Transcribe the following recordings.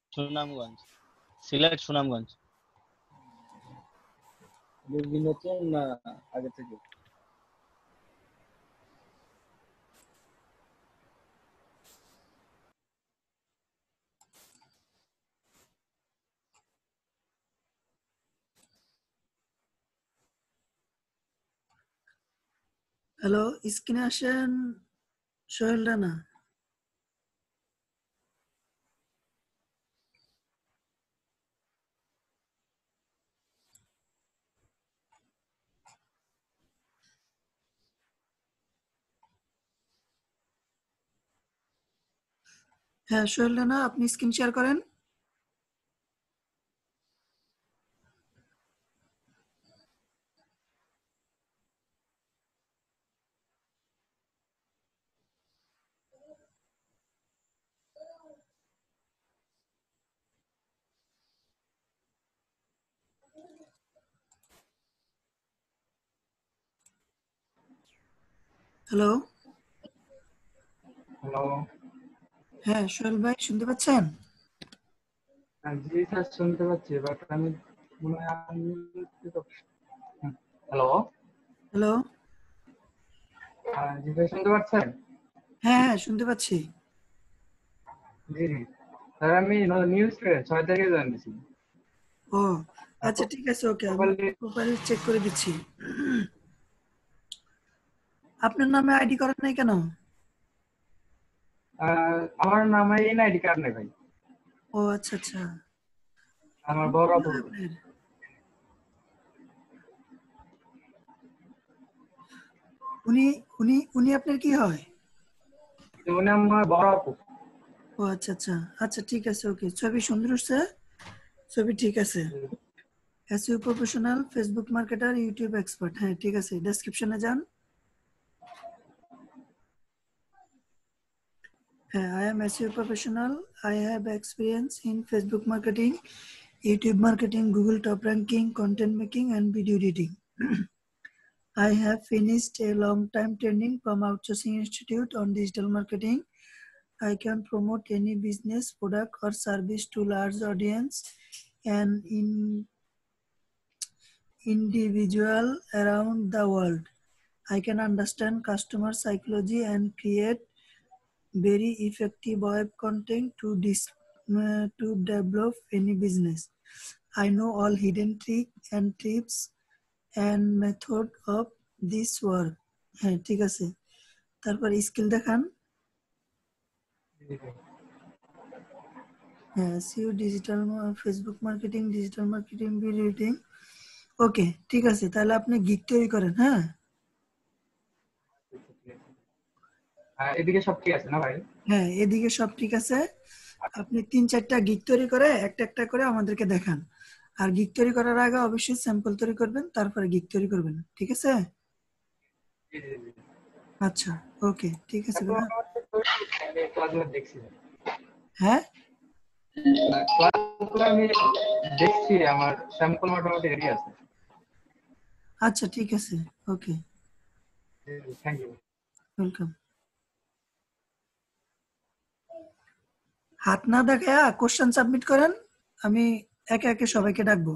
সুনামগঞ্জ, সিলেট সুনামগঞ্জ। নতুন না আগে থেকে? হ্যালো, স্ক্রিনে আসেন সোহেল রানা। হ্যাঁ সোহেল রানা, আপনি স্ক্রিন শেয়ার করেন। হ্যালো। হ্যালো। হ্যাঁ সোহেল ভাই, শুনতে পাচ্ছেন? জি স্যার, শুনতে পাচ্ছি, বাট আমি মনে হয় হ্যালো। হ্যালো। জি ভাই, শুনতে পাচ্ছেন? হ্যাঁ হ্যাঁ শুনতে পাচ্ছি। জি জি স্যার, আমি নিউ স্টুডেন্ট, 6 তারিখে জয়েন দিয়েছি। ও আচ্ছা ঠিক আছে, ওকে, আমি প্রোফাইল চেক করে দিচ্ছি। আপনার নামে আইডি করেন নাই কেন? আমার নামে এনআইডি কার্ড নেই ভাই। ও আচ্ছা আচ্ছা। আমার বড় আপু। আপনার উনি উনি উনি আপনার কি হয়? উনি আমার বড় আপু। ও আচ্ছা আচ্ছা আচ্ছা ঠিক আছে, ওকে। ছবি সুন্দর হচ্ছে, ছবি ঠিক আছে। SEO professional, Facebook marketer, YouTube expert. হ্যাঁ ঠিক আছে, ডেসক্রিপশনে যান। I am SEO professional. I have experience in Facebook marketing, YouTube marketing, Google top ranking, content making, and video editing. I have finished a long time training from Outsourcing Institute on digital marketing. I can promote any business, product, or service to large audience and individual around the world. I can understand customer psychology and create very effective web content to develop any business. I know all hidden tricks and tips and method of this work. হ্যাঁ ঠিক আছে, তারপর skill দেখান। হ্যাঁ SEO, digital Facebook marketing, digital marketing, video editing. Okay ঠিক আছে, তাহলে আপনি গিগ তৈরি করেন। হ্যাঁ এদিকে সব ঠিক আছে না ভাই? হ্যাঁ এদিকে সব ঠিক আছে। আপনি 3-4টা গিগ তৈরি করে একটা একটা করে আমাদেরকে দেখান। আর গিগ তৈরি করার আগে অবশ্যই স্যাম্পল তৈরি করবেন, তারপরে গিগ তৈরি করবেন, ঠিক আছে? আচ্ছা ওকে ঠিক আছে। হ্যাঁ আমি দেখছি, আমার স্যাম্পল মোটামুটি রেডি আছে। আচ্ছা ঠিক আছে, ওকে, থ্যাংক ইউ। ওয়েলকাম। হাত না দেখায়া কোশ্চেন সাবমিট করেন, আমি একে একে সবাইকে ডাকবো।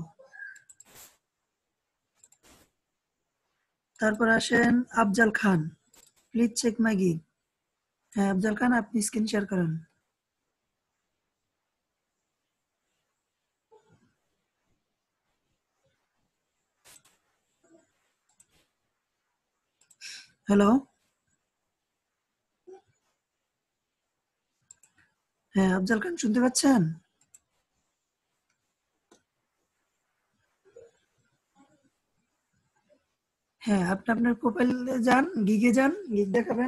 তারপর আসেন Afzal Khan, please check my gig. হ্যাঁ আফজাল খান, আপনি স্ক্রিন শেয়ার করেন। হ্যালো। হ্যাঁ আফজাল খান, শুনতে পাচ্ছেন? হ্যাঁ আপনি আপনার প্রোফাইলে যান, গিগে যান, গিগ দেখাবেন।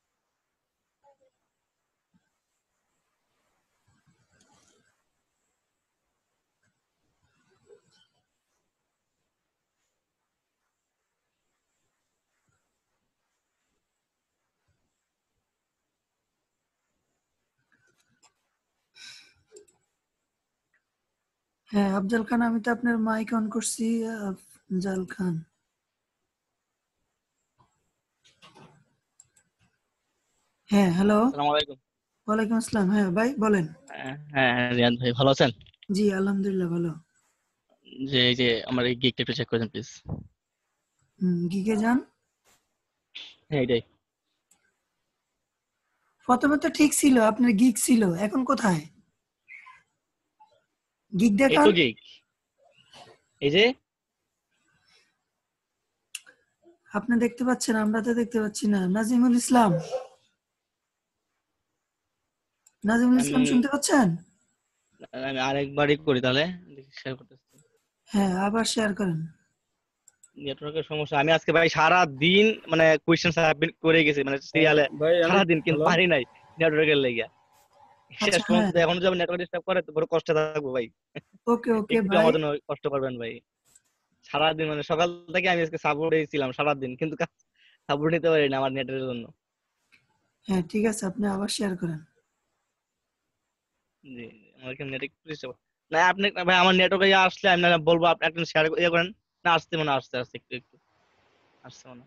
হ্যাঁ আফজাল খান, আমি তো আপনার মাইক অন করছি। আফজাল খান, হ্যাঁ হ্যালো। আসসালামু আলাইকুম। ওয়ালাইকুম আসসালাম। হ্যাঁ ভাই বলেন। হ্যাঁ রিয়াদ ভাই ভালো আছেন? জি আলহামদুলিল্লাহ ভালো। যে এই যে আমার এই গিগটা একটু চেক করেন প্লিজ। গিগে যান। হ্যাঁ এটাই। প্রথমে তো ঠিক ছিল, আপনার গিগ ছিল, এখন কোথায়? গিগ এই দেখান। তো গিগ। এই যে আপনি দেখতে পাচ্ছেন, আমরা তো দেখতে পাচ্ছি না। নাজিমুল ইসলাম, নাজিমুল আমি ইসলাম শুনতে পাচ্ছেন? আমি আরেকবারই করি তাহলে, দেখি শেয়ার করতেছি। হ্যাঁ আবার শেয়ার করেন। নেটওয়ার্কের সমস্যা। আমি আজকে ভাই সারা দিন মানে কোয়েশ্চেন সাবমিট করে গেছি মানে হ্যাঁ, সিরিয়ালে ভাই আমি সারা দিন, কিন্তু হ্যালো পারি নাই নেটওয়ার্কের লেগে। শেষ আচ্ছা পর্যন্ত হ্যাঁ, এখন যদি নেটওয়ার্ক ডিস্টার্ব করে তো বড় কষ্টে থাকবো ভাই। ওকে ওকে একটু ভাই। আমার জন্য কষ্ট করবেন ভাই। সারাদিন মানে সকাল থেকে আমি আজকে সাপোর্টেই ছিলাম সারাদিন, কিন্তু সাপোর্ট নিতে পারি না আমার নেটের জন্য। হ্যাঁ ঠিক আছে, আপনি আবার শেয়ার করেন। জি, আমার এখানে নেট একটু ডিস্টার্ব। না আপনি ভাই আমার নেটওয়ার্কে আসলে আমি না বলবো, আপনি একটা শেয়ার ইয়ে করেন। না আসতে মনে হয়, আসতে আসতে একটু একটু আসছে মনে হয়।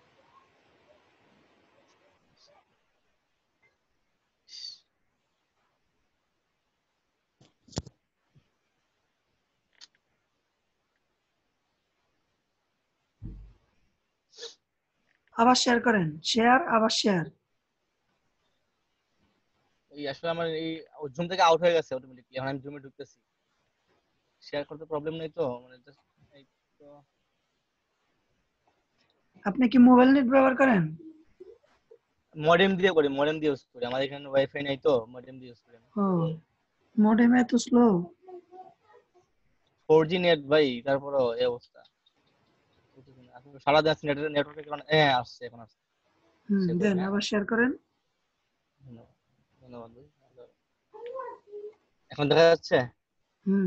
আবার শেয়ার করেন, শেয়ার আবার শেয়ার। এই আসলে আমার এই জুম থেকে আউট হয়ে গেছে অটোমেটিকলি, এখন আমি জুমে ঢুকতেছি। শেয়ার করতে প্রবলেম নেই তো মানে just এই তো। আপনি কি মোবাইল নেট ব্যবহার করেন? মডেম দিয়ে করি, মডেম দিয়ে ইউজ করি, আমার এখানে ওয়াইফাই নাই তো মডেম দিয়ে ইউজ করি আমি। ও, মডেম এত স্লো? 4G নেট ভাই, তারপরও এই অবস্থা। বুঝতেছি না। আসলে সারাদিন নেটওয়ার্কের কারণে হ্যাঁ আসছে, এখন আসছে। সে করি দেন হ্যাঁ। আবার শেয়ার করেন। ধন্যবাদ, ধন্যবাদ ভাই। এখন দেখা যাচ্ছে? হুম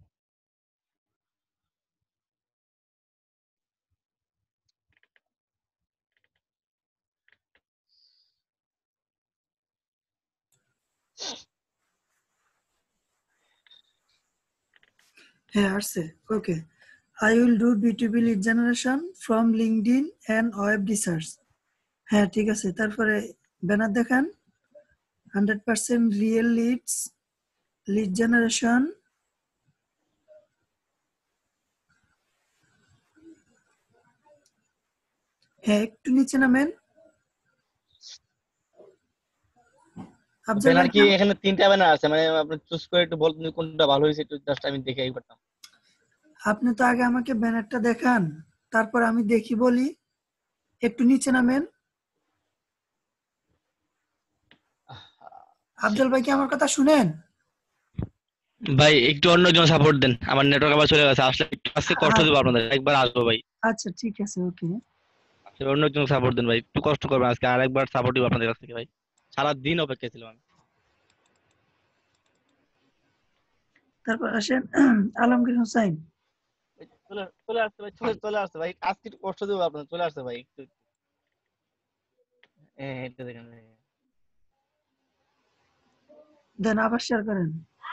হ্যাঁ আসছে। ওকে, I will do B2B lead generation from LinkedIn and web research. হ্যাঁ ঠিক আছে, তারপরে ব্যানার দেখান। 100% real leads, lead generation। হ্যাঁ একটু নিচে নামেন। আফজাল ব্যানার ভাই কি এখানে তিনটা ব্যানার আছে, মানে আপনি চুজ করে একটু বলতেন যে কোনটা ভালো হয়েছে, একটু জাস্ট আমি দেখে এই করতাম। আপনি তো আগে আমাকে ব্যানারটা দেখান, তারপর আমি দেখি বলি। একটু নিচে নামেন। আফজাল ভাই কি আমার কথা শুনেন? ভাই একটু অন্যজন সাপোর্ট দেন, আমার নেটওয়ার্ক আবার চলে গেছে, আসলে একটু আজকে কষ্ট দেবো আপনাদের, একবার আসবো ভাই। আচ্ছা ঠিক আছে ওকে। আসলে অন্যজন সাপোর্ট দেন ভাই, একটু কষ্ট করবেন আজকে, আরেকবার সাপোর্ট দিব আপনাদের কাছ থেকে ভাই। সারা দিন অপেক্ষা ছিলাম আমি। তারপর আসেন আলমগীর হোসাইন। ভাই, চলে চলে আসছে ভাই, চলে আসছে ভাই, আজকে একটু কষ্ট দেবো আপনাদের, চলে আসছে ভাই একটু। এটা দেখেন ভাই। দেন আবার শেয়ার করেন।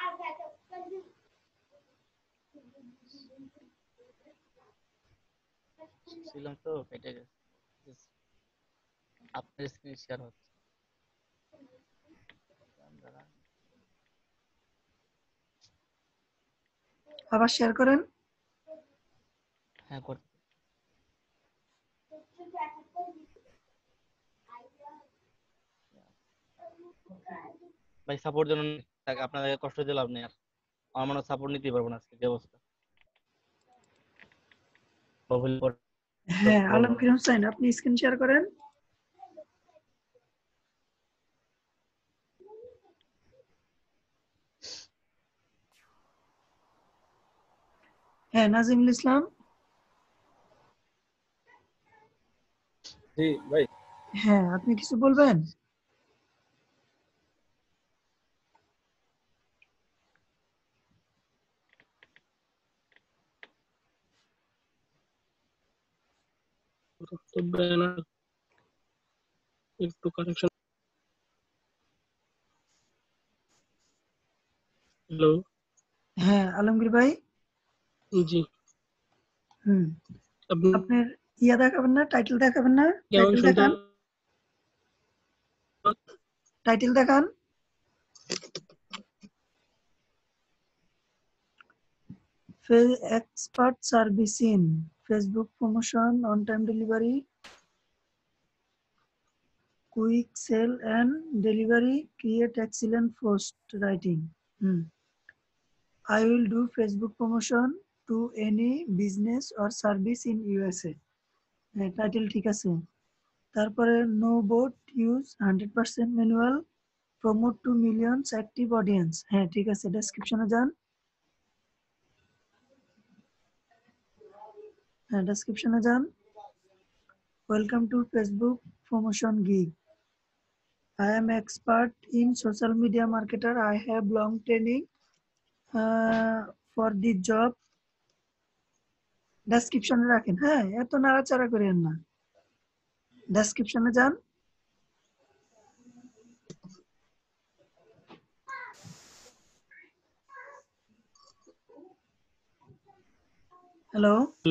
ছিলাম তো কেটে গেছে। আপনার স্ক্রিন শেয়ার হচ্ছে। দাঁড়ান। আবার শেয়ার করেন। হ্যাঁ করতে। ভাই সাপোর্ট জন্য আপনাদের কষ্ট দিলাম আপনি আর, আমার মনে সাপোর্ট নিতেই পারবো না আজকে, যে অবস্থা। বাবুল হ্যাঁ বলবো। আলমগীর হোসাইন, আপনি স্ক্রিন শেয়ার করেন। হ্যাঁ নাজিমুল ইসলাম। জি ভাই হ্যাঁ আপনি কিছু বলবেন? তো ব্যানার একটু কারেকশন। হ্যালো। হ্যাঁ আলমগীর ভাই। জি। হুম আপনি আপনার ইয়া দেখাবেন না, টাইটেল দেখাবেন না? কি আমাকে টাইটেল শুনতে দেখান, টাইটেল দেখান। expert service in Facebook promotion, on-time delivery, quick sale and delivery, create excellent post writing. I will do Facebook promotion to any business or service in USA. Title ঠিক আছে। তারপরে no bot use 100% manual, promote to millions active audience. হ্যাঁ ঠিক আছে, ডেসক্রিপশনে যান। হ্যাঁ ডেসক্রিপশনে যান। Welcome to Facebook promotion gig. I am expert in social media marketer. I have long training for the job. ডেসক্রিপশনে রাখেন। হ্যাঁ এত নাড়াচাড়া করেন না, ডেসক্রিপশনে যান। হ্যালো,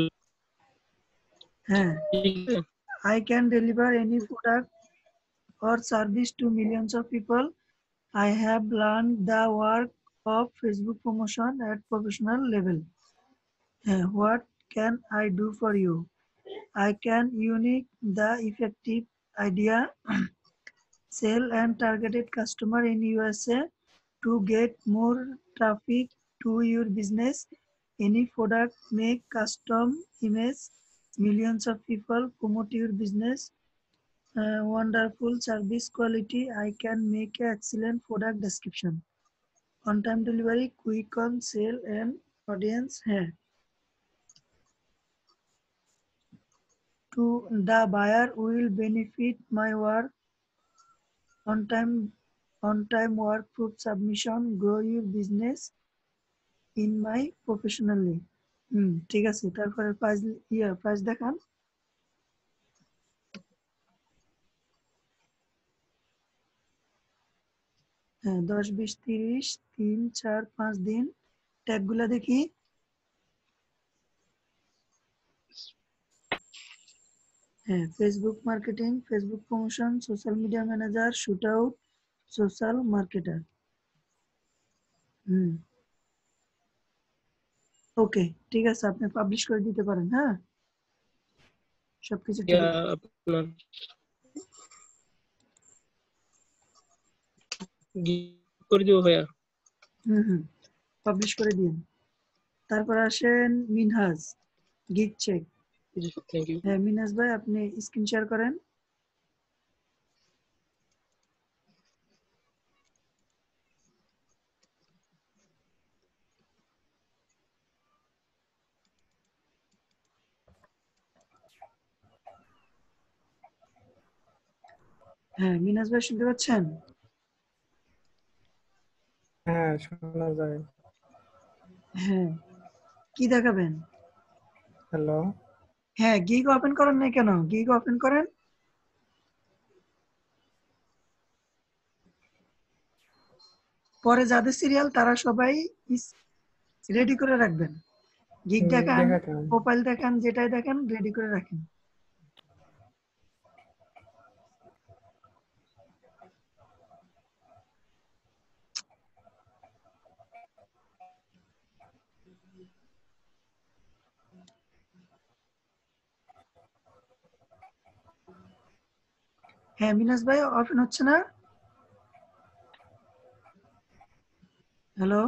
হ্যাঁ I can deliver any product or service to millions of people. I have learned the work of Facebook promotion at professional level. What can I do for you? I can unique the effective idea, sell and targeted customer in USA to get more traffic to your business. Any product make custom image, millions of people promote your business. Wonderful service quality. I can make an excellent product description. On time delivery, quick on sale and audience here. To the buyer will benefit my work. On time work proof submission, grow your business in my professionally. ঠিক আছে, তারপরে price দেখান। হ্যাঁ 10, 20, 30, 3, 4, 5 দিন। ট্যাগগুলা দেখি। হ্যাঁ Facebook marketing, Facebook promotion, social media manager, shoot out, social marketer. Okay ঠিক আছে, আপনি পাবলিশ করে দিতে পারেন। হ্যাঁ সবকিছু ঠিক আছে। আপনার করে দিব ভাইয়া। পাবলিশ করে দিন। তারপর আসেন মিনহাজ, গিগ চেক। জি থ্যাংক ইউ। হ্যাঁ মিনহাজ ভাই আপনি স্ক্রিন শেয়ার করেন। হ্যাঁ মিনহাজ ভাই শুনতে পাচ্ছেন? হ্যাঁ শোনা যায়। হ্যাঁ কি দেখাবেন? হ্যালো, হ্যাঁ গিগ ওপেন করেন না কেন? গিগ ওপেন করেন। পরে যাদের সিরিয়াল তারা সবাই রেডি করে রাখবেন। গিগ দেখান, দেখাতাম। প্রোফাইল দেখান, যেটাই দেখেন রেডি করে রাখেন। হ্যাঁ মিনাজ ভাই ওপেন হচ্ছে না। হ্যালো,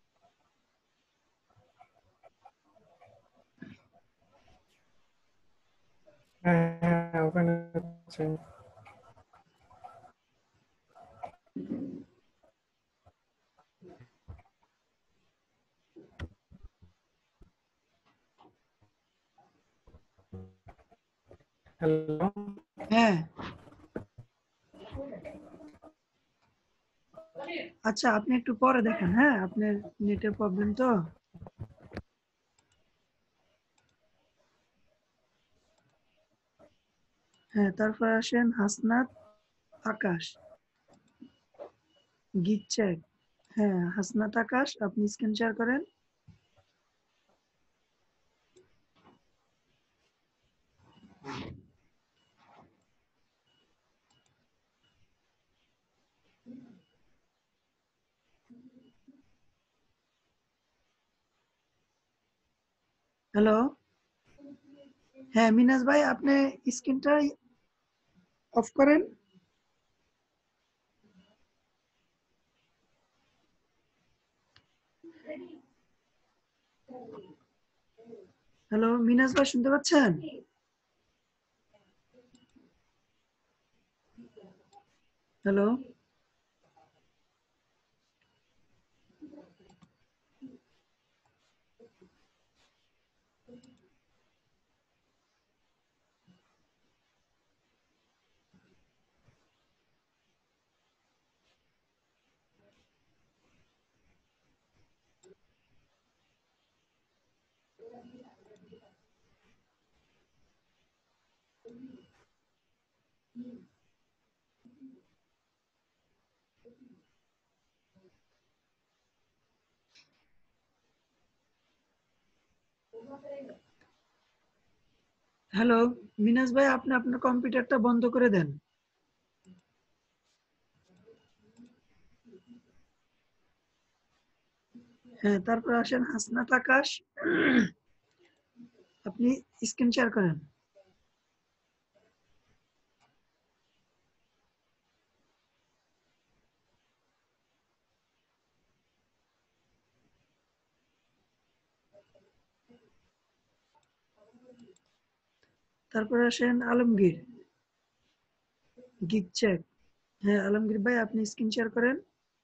হ্যাঁ ওখানে হচ্ছে। হ্যালো, হ্যাঁ আচ্ছা আপনি একটু পরে দেখেন। হ্যাঁ আপনার নেটের প্রবলেম তো। হ্যাঁ তারপর আসেন হাসনাত আকাশ, গিগ চেক। হ্যাঁ হাসনাত আকাশ আপনি স্ক্রিন শেয়ার করেন। হ্যালো, হ্যাঁ মিনাজ ভাই, আপনি স্ক্রিনটা অফ করেন। হ্যালো মিনাজ ভাই, শুনতে পাচ্ছেন? হ্যালো, হ্যালো মিনাজ ভাই, আপনি আপনার কম্পিউটারটা বন্ধ করে দেন। হ্যাঁ, তারপর আসেন হাসনাত আকাশ, আপনি স্ক্রিন শেয়ার করেন। তারপর আসেন আলমগীর, গিগ চেক। হ্যাঁ আলমগীর ভাই, আপনি স্ক্রিন শেয়ার করেন।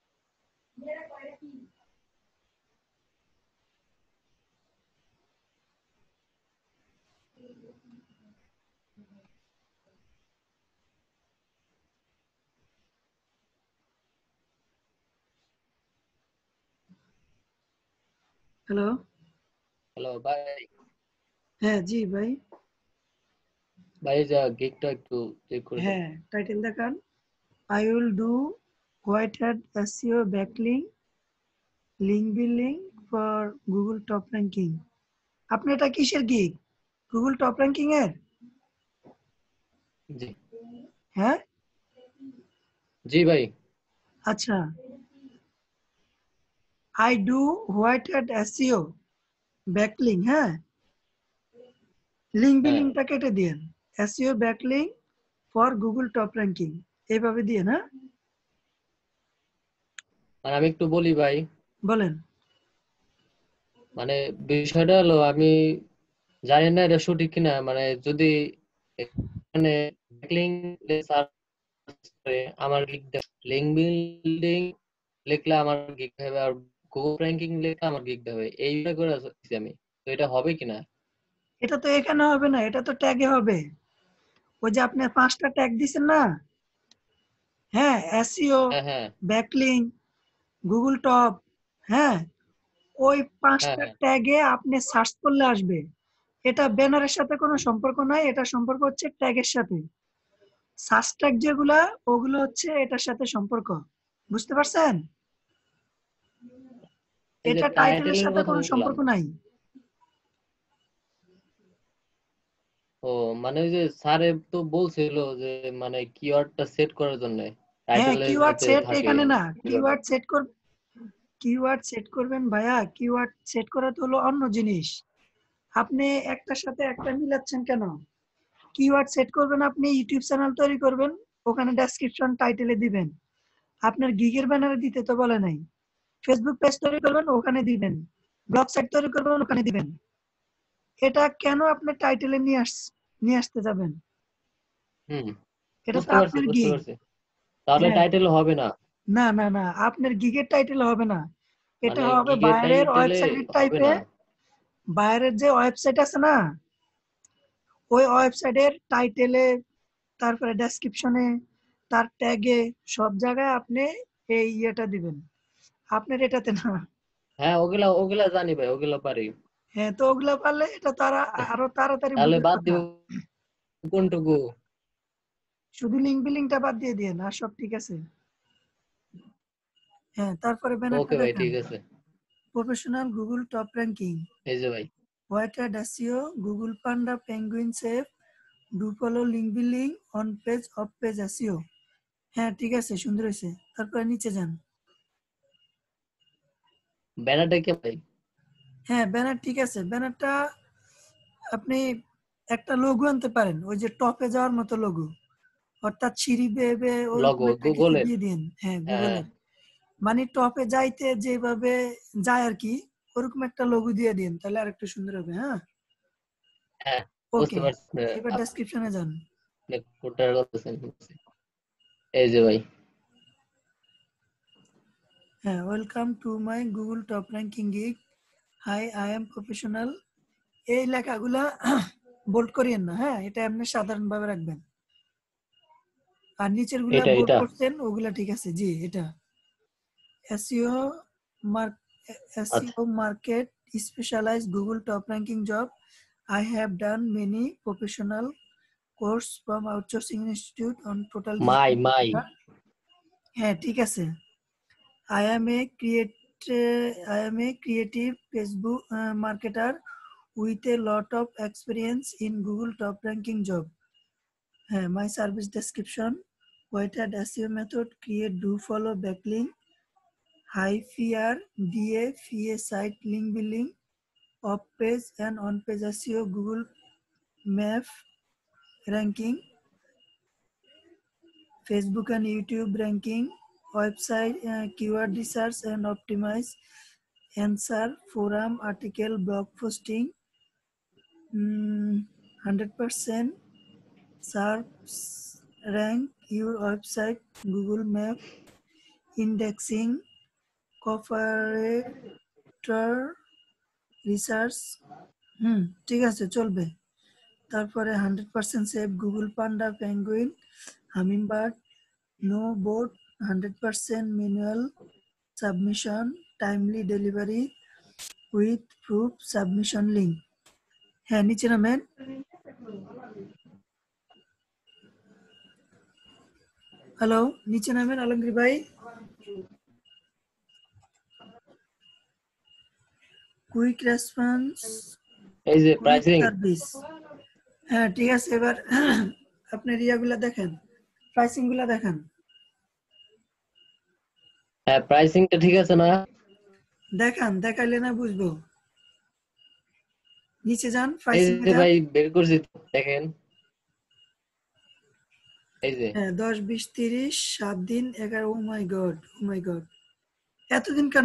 হ্যালো, হ্যালো ভাই। হ্যাঁ জি ভাই। ভাই যা গিগটা একটু চেক করে দেন। হ্যাঁ, টাইটেল দেখান। I will do white hat SEO backlink link building for Google top ranking. আপনি এটা কিসের গিগ? গুগল টপ র্যাঙ্কিং এর? জি হ্যাঁ, জি ভাই। আচ্ছা। I do white hat SEO backlink, হ্যাঁ, লিঙ্ক হ্যাঁ বিলিংটা কেটে দিন। SEO backlink for Google top ranking এইভাবে দিয়ে, হ্যাঁ। মানে আমি একটু বলি ভাই, বলেন। মানে বিষয়টা হলো আমি জানি না এটা সঠিক কিনা, মানে যদি এখানে ব্যাকলিং সার্চ করে আমার গিগ লিঙ্ক বিল্ডিং লিখলে আমার গিগ হবে, আর গুগল র্যাঙ্কিং লিখলে আমার গিগ হবে, এইটা করে আছি আমি। তো এটা হবে কিনা? এটা তো এখানে হবে না, এটা তো ট্যাগে হবে। ওই যে আপনি 5টা ট্যাগ দিছেন না, হ্যাঁ, SEO, হ্যাঁ হ্যাঁ ব্যাকলিঙ্ক, গুগল টপ, হ্যাঁ, ওই হ্যাঁ 5টা হ্যাঁ ট্যাগে আপনি সার্চ করলে আসবে। এটা ব্যানারের সাথে কোনো সম্পর্ক নাই, এটা সম্পর্ক হচ্ছে ট্যাগের সাথে। সার্চ ট্যাগ যেগুলা, ওগুলো হচ্ছে এটার সাথে সম্পর্ক। বুঝতে পারছেন? এই যে এটা টাইটেলের টাইটেলের সাথে কথা কোনো বললাম। সম্পর্ক নাই। ও মানে ওই যে স্যারে তো বলছিল যে মানে কিওয়ার্ডটা সেট করার জন্য হ্যাঁ, টাইটেলে কিওয়ার্ড যাতে সেট থাকে এখানে না, কিওয়ার্ডটা। কিওয়ার্ড সেট করবেন ভাইয়া। কিওয়ার্ড সেট করা তো হলো অন্য জিনিস। আপনি একটার সাথে একটা মিলাচ্ছেন কেন? কিওয়ার্ড সেট করবেন, আপনি ইউটিউব চ্যানেল তৈরি করবেন, ওখানে ডেসক্রিপশন টাইটেলে দিবেন। আপনার গিগের ব্যানারে দিতে তো বলে নাই। ফেসবুক পেজ তৈরি করবেন, ওখানে দিবেন। ব্লগ সাইট তৈরি করবেন, ওখানে দিবেন। এটা কেন আপনি টাইটেলে নিয়ে আসতে যাবেন? হুম, এটা তো বুঝতে পারছি আপনার বুঝতে গিগ। পারছি। তাহলে হ্যাঁ, টাইটেল হবে না? না না না, আপনার গিগের টাইটেল হবে না। এটা মানে হবে গিগের বাইরের টাইটেলে ওয়েবসাইটের হবে টাইপে। না? বাইরের যে ওয়েবসাইট আছে না, ওই ওয়েবসাইটের টাইটেলে, তারপরে ডেসক্রিপশনে, তার ট্যাগে, সব জায়গায় আপনি এই ইয়েটা দিবেন। আপনার এটাতে না। হ্যাঁ ওগুলা ওগুলা জানি ভাই, ওগুলা পারি। হ্যাঁ, তো ওগুলা পারলে এটা তারা আরো তাড়াতাড়ি তাহলে বুঝার বাদ কথা। দিব কোনটুকু? শুধু লিঙ্ক বিলিংটা বাদ দিয়ে দিয়েন, আর সব ঠিক আছে। হ্যাঁ, তারপরে ব্যানারটা ওকে ভাই দেখান। ঠিক আছে। প্রফেশনাল গুগল টপ র্যাঙ্কিং, এই যে ভাই। White hat SEO, Google Panda, Penguin safe, do follow link building on page off page SEO. হ্যাঁ ঠিক আছে, সুন্দর হয়েছে। তারপরে নিচে যান। ব্যানারটা কি ভাই? হ্যাঁ, ব্যানার ঠিক আছে। ব্যানারটা আপনি একটা লোগো আনতে পারেন, ওই যে টপে যাওয়ার মতো লোগো, অর্থাৎ সিঁড়ি বেয়ে বেয়ে ওরকম লগো একটা কিছু গুগলের। দিয়ে দিন। হ্যাঁ, হ্যাঁ গুগলের মানে টপে যাইতে যেভাবে যায় আর কি, ওরকম একটা লোগো দিয়ে দিন, তাহলে আর একটু সুন্দর হবে। হ্যাঁ, হ্যাঁ, বুঝতে ওকে, পারছি। এবার ডেসক্রিপশনে যান। আপনি কোনটার কথা বলছেন? এই যে ভাই, হ্যাঁ, welcome to my Google top ranking gig, hi I am professional. এই লেখাগুলা বোল্ড করিয়েন না, হ্যাঁ, এটা এমনি সাধারণভাবে রাখবেন। আর নিচের গুলা এটা বোল্ড এটা করছেন, ওগুলা ঠিক আছে। জি, এটা SEO mark আচ্ছা, SEO market specialized Google top ranking job. I have done many professional course from outsourcing institute on total my digital my marketer. হ্যাঁ, ঠিক আছে। I am a creative Facebook marketer with a lot of experience in Google top ranking job. My service description: weighted SEO method, create, do, follow, backlink, high PR, DA, FA site link building, off page and on page SEO, Google Map ranking, Facebook and YouTube ranking, website keyword research and optimize, answer, forum, article, blog posting, 100% SERPs rank your website, Google Map, indexing, comparator research। ঠিক আছে, চলবে। তারপরে 100% save Google Panda, Penguin, hummingbird, no bot, 100% manual submission, timely delivery with proof submission link. হ্যাঁ, নিচে নামেন। Hello, নিচে নামেন আলমগীর ভাই। কুইক রেসপন্স, এই যে কুইক প্রাইসিং। সার্ভিস। হ্যাঁ, ঠিক আছে, এবার আপনার ইয়াগুলা দেখেন, প্রাইসিং গুলা দেখেন। হ্যাঁ, প্রাইসিংটা ঠিক আছে না? দেখান, দেখাইলে না বুঝবো। নিচে যান, এই প্রাইসিং এ যে যান। ভাই বের করছি তো, দেখেন এই যে হ্যাঁ, 10, 20, 30, 7 দিন, 11। ও মাই গড, ও মাই গড, এতদিন কেন?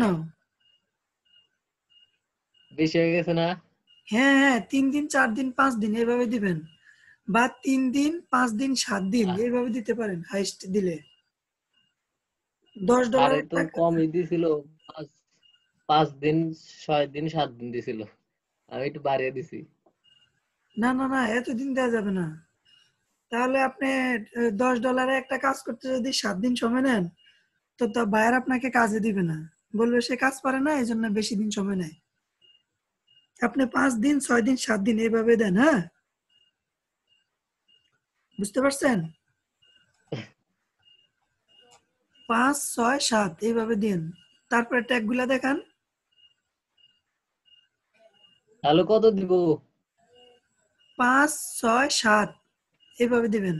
বেশি হয়ে গেছে না? হ্যাঁ হ্যাঁ, 3 দিন, 4 দিন, 5 দিন এভাবে দিবেন, বা 3 দিন, 5 দিন, 7 দিন এইভাবে দিতে পারেন হাইস্ট দিলে। $10 আরে তো একটা। কমই দিছিল, 5 দিন, 6 দিন, 7 দিন দিছিল, আমি একটু বাড়িয়ে দিছি। না না না, এতদিন দেওয়া যাবে না। তাহলে আপনি $10 একটা কাজ করতে যদি 7 দিন সময় নেন, তো তা বায়ার আপনাকে কাজে দিবে না, বলবে সে কাজ পারে না, এই জন্য বেশি দিন সময় নেয়। আপনি 5 দিন, 6 দিন, 7 দিন এইভাবে দেন। হ্যাঁ, বুঝতে পারছেন? 5, 6, 7 এইভাবে দিন। তারপরে ট্যাগ গুলা দেখান। তাহলে কত দিব? 5, 6, 7 এইভাবে দিবেন।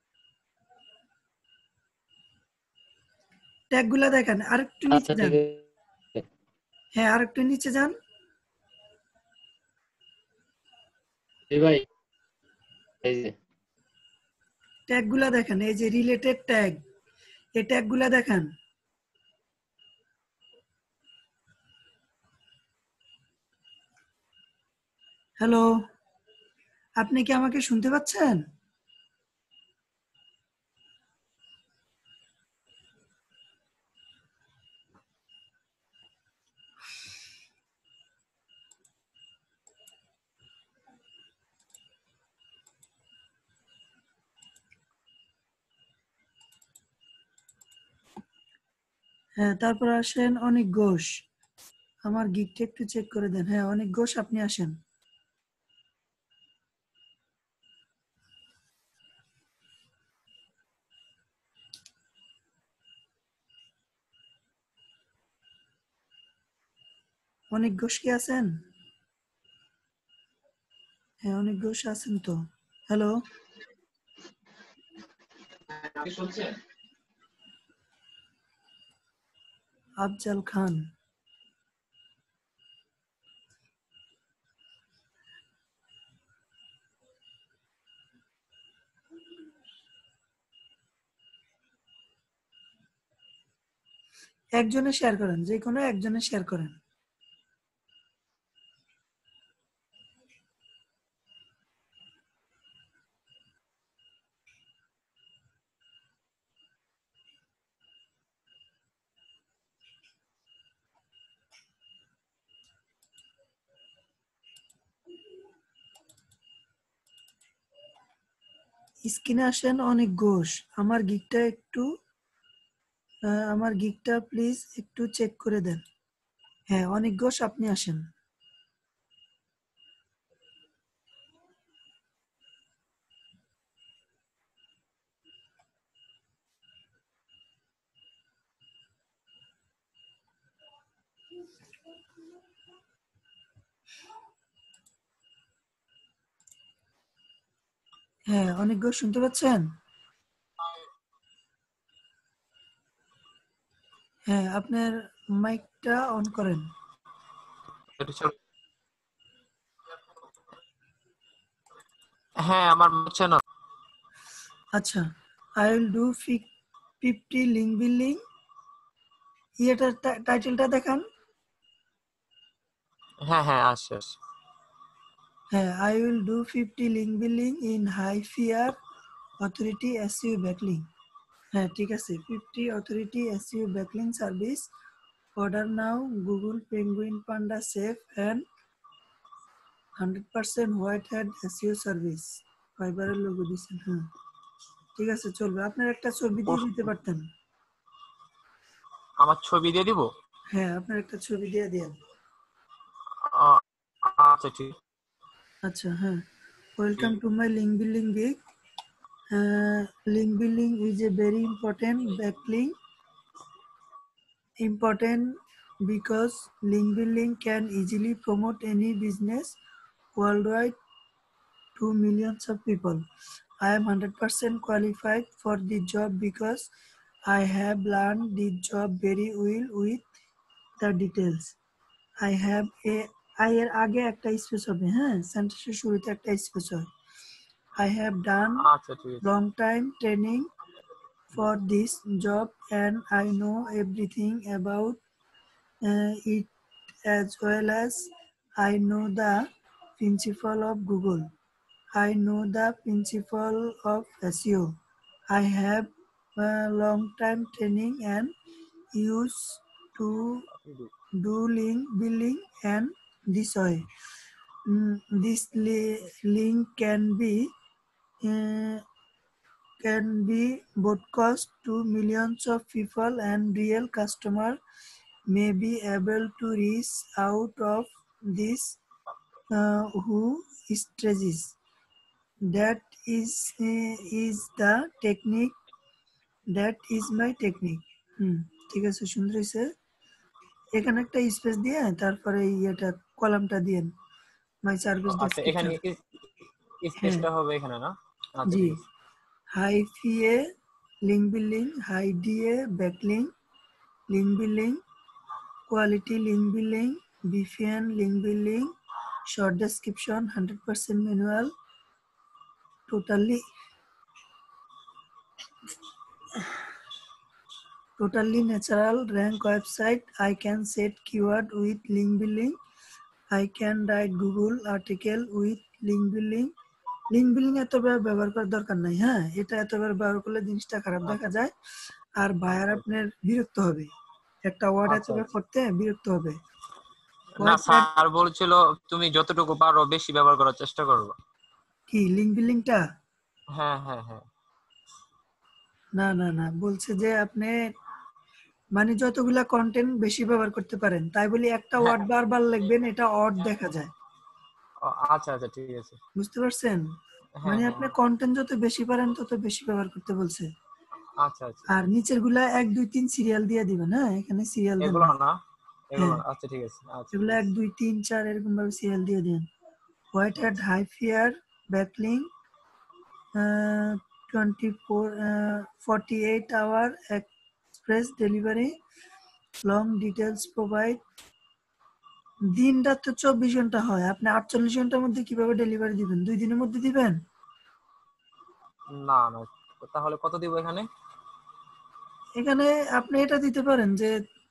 ট্যাগ গুলা দেখেন, আরেকটু নিচে আচ্ছা যান। ঠিক আছে। হ্যাঁ, আরেকটু নিচে যান। এই ভাই, এই যে ট্যাগ গুলা দেখেন, এই যে রিলেটেড ট্যাগ, এই ট্যাগ গুলা দেখেন। হ্যালো, আপনি কি আমাকে শুনতে পাচ্ছেন? হ্যাঁ, তারপর আসেন অনিক ঘোষ। আমার গিকটা একটু চেক করে দেন। হ্যাঁ, অনিক ঘোষ, আপনি আসেন। অনিক ঘোষ কি আছেন? হ্যাঁ, অনিক ঘোষ আছেন তো। হ্যালো, আফজাল খান। একজনে শেয়ার করেন, যে কোনো একজনে শেয়ার করেন। স্ক্রিনে আসেন অনেক ঘোষ। আমার গিকটা প্লিজ একটু চেক করে দেন। হ্যাঁ, অনেক ঘোষ, আপনি আসেন। হ্যাঁ, অনেক ঘোষ, শুনতে পাচ্ছেন? হ্যাঁ, আপনার মাইকটা অন করেন। হ্যাঁ আমার হচ্ছে না। আচ্ছা, I will do 50 link building. ইয়েটার টাইটেলটা দেখান। হ্যাঁ হ্যাঁ আসছে আসছে। হ্যাঁ, I will do 50 link building in high fear authority SEO backlink. হ্যাঁ, ঠিক আছে। 50 authority SEO backlink service order now Google Penguin Panda safe and 100% white hat SEO service. ফাইবারের লোগো দিচ্ছেন। হ্যাঁ, ঠিক আছে, চলবে। আপনার একটা ছবি দিয়ে দিতে পারতেন। আমার ছবি দিয়ে দিব? হ্যাঁ, আপনার একটা ছবি দিয়ে দেন। আচ্ছা ঠিক। আচ্ছা, হ্যাঁ। Welcome to my link building gig. Link building is a very important because link building can easily promote any business worldwide to millions of people. I am 100% qualified for the job because I have learned the job very well with the details. I এর আগে একটা space হবে, হ্যাঁ, সেন্টেন্সের শুরুতে একটা space হয়। I have done আচ্ছা ঠিক আছে। long time training for this job and I know everything about it as well as I know the principle of Google. I know the principle of SEO. I have long time training and used to do link building and this way. This link can be broadcast to millions of people and real customer may be able to reach out of this who strategies. That is the technique. That is my technique. ঠিক আছে, সুন্দর হয়েছে। এখানে একটা space দিয়ে তারপরে এটা কলামটা দিয়েন, মাই সার্ভিস আচ্ছা এখানে ডেসক্রিপশন। স্পেসটা হবে এখানে না? আচ্ছা জি, ঠিক আছে। হাই ফিএ link building, high DA backlink link building, quality link building, VPN link building, short description, 100% manual, totally natural rank website. I can set keyword with link building. I can write Google article with link building. Link building এতবার ব্যবহার করার দরকার নাই। হ্যাঁ, এটা এতবার ব্যবহার করলে জিনিসটা খারাপ দেখা যায় আর বায়ার আপনার বিরক্ত হবে। একটা ওয়ার্ড এতবার করতে বিরক্ত হবে। না স্যার বলছিল তুমি যতটুকু পারো বেশি ব্যবহার করার চেষ্টা করবে। কি লিঙ্ক বিল্ডিংটা? হ্যাঁ হ্যাঁ হ্যাঁ। না না না, বলছে যে আপনি মানে যতগুলা কন্টেন্ট বেশি ব্যবহার করতে পারেন, তাই বলি একটা ওয়ার্ড বারবার লিখবেন, এটা অড দেখা যায়। আচ্ছা আচ্ছা ঠিক আছে, বুঝতে পারছেন? মানে আপনি কন্টেন্ট যত বেশি পারেন তত বেশি ব্যবহার করতে বলছে। আচ্ছা আচ্ছা। আর নিচের গুলা 1 2 3 সিরিয়াল দিয়ে দিবেন। হ্যাঁ, এখানে সিরিয়াল দেন এগুলো না, এগুলো আচ্ছা ঠিক আছে। আচ্ছা এগুলো 1 2 3 4 এরকম ভাবে সিরিয়াল দিয়ে দেন। White hat high fear backlink 48 hour express delivery, long details provide। দিনটা তো 24 ঘন্টা হয়, আপনি 48 ঘন্টার মধ্যে কিভাবে ডেলিভারি দিবেন? 2 দিনের মধ্যে দিবেন? না না, তাহলে কত দিব এখানে? এখানে আপনি এটা দিতে পারেন যে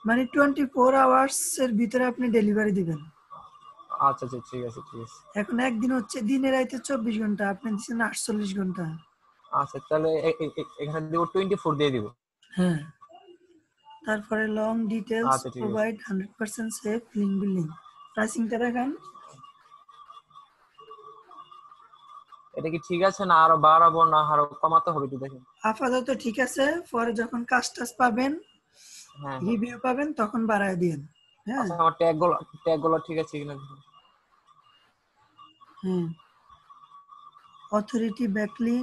মানে 24 আওয়ার্স এর ভিতরে আপনি ডেলিভারি দিবেন। আচ্ছা আচ্ছা ঠিক আছে ঠিক আছে। এখন একদিন হচ্ছে দিনে রাইতে 24 ঘন্টা, আপনি দিচ্ছেন 48 ঘন্টা। আচ্ছা তাহলে এখানে দিব 24 দিয়ে দিব। হ্যাঁ, তারপরে লং ডিটেলস আচ্ছা ঠিক আছে। Provide 100% safe link building. প্রাইসিংটা দেখান। এটা কি ঠিক আছে না আরো বাড়াবো না আরো কমাতে হবে একটু দেখেন। আপাতত ঠিক আছে, পরে যখন কাজ টাজ পাবেন, হ্যাঁ হ্যাঁ। রিভিউ পাবেন, তখন বাড়ায় দিন। হ্যাঁ আচ্ছা আমার ট্যাগগুলো ঠিক আছে কিনা দেখুন। হ্যাঁ। অথরিটি ব্যাকলিং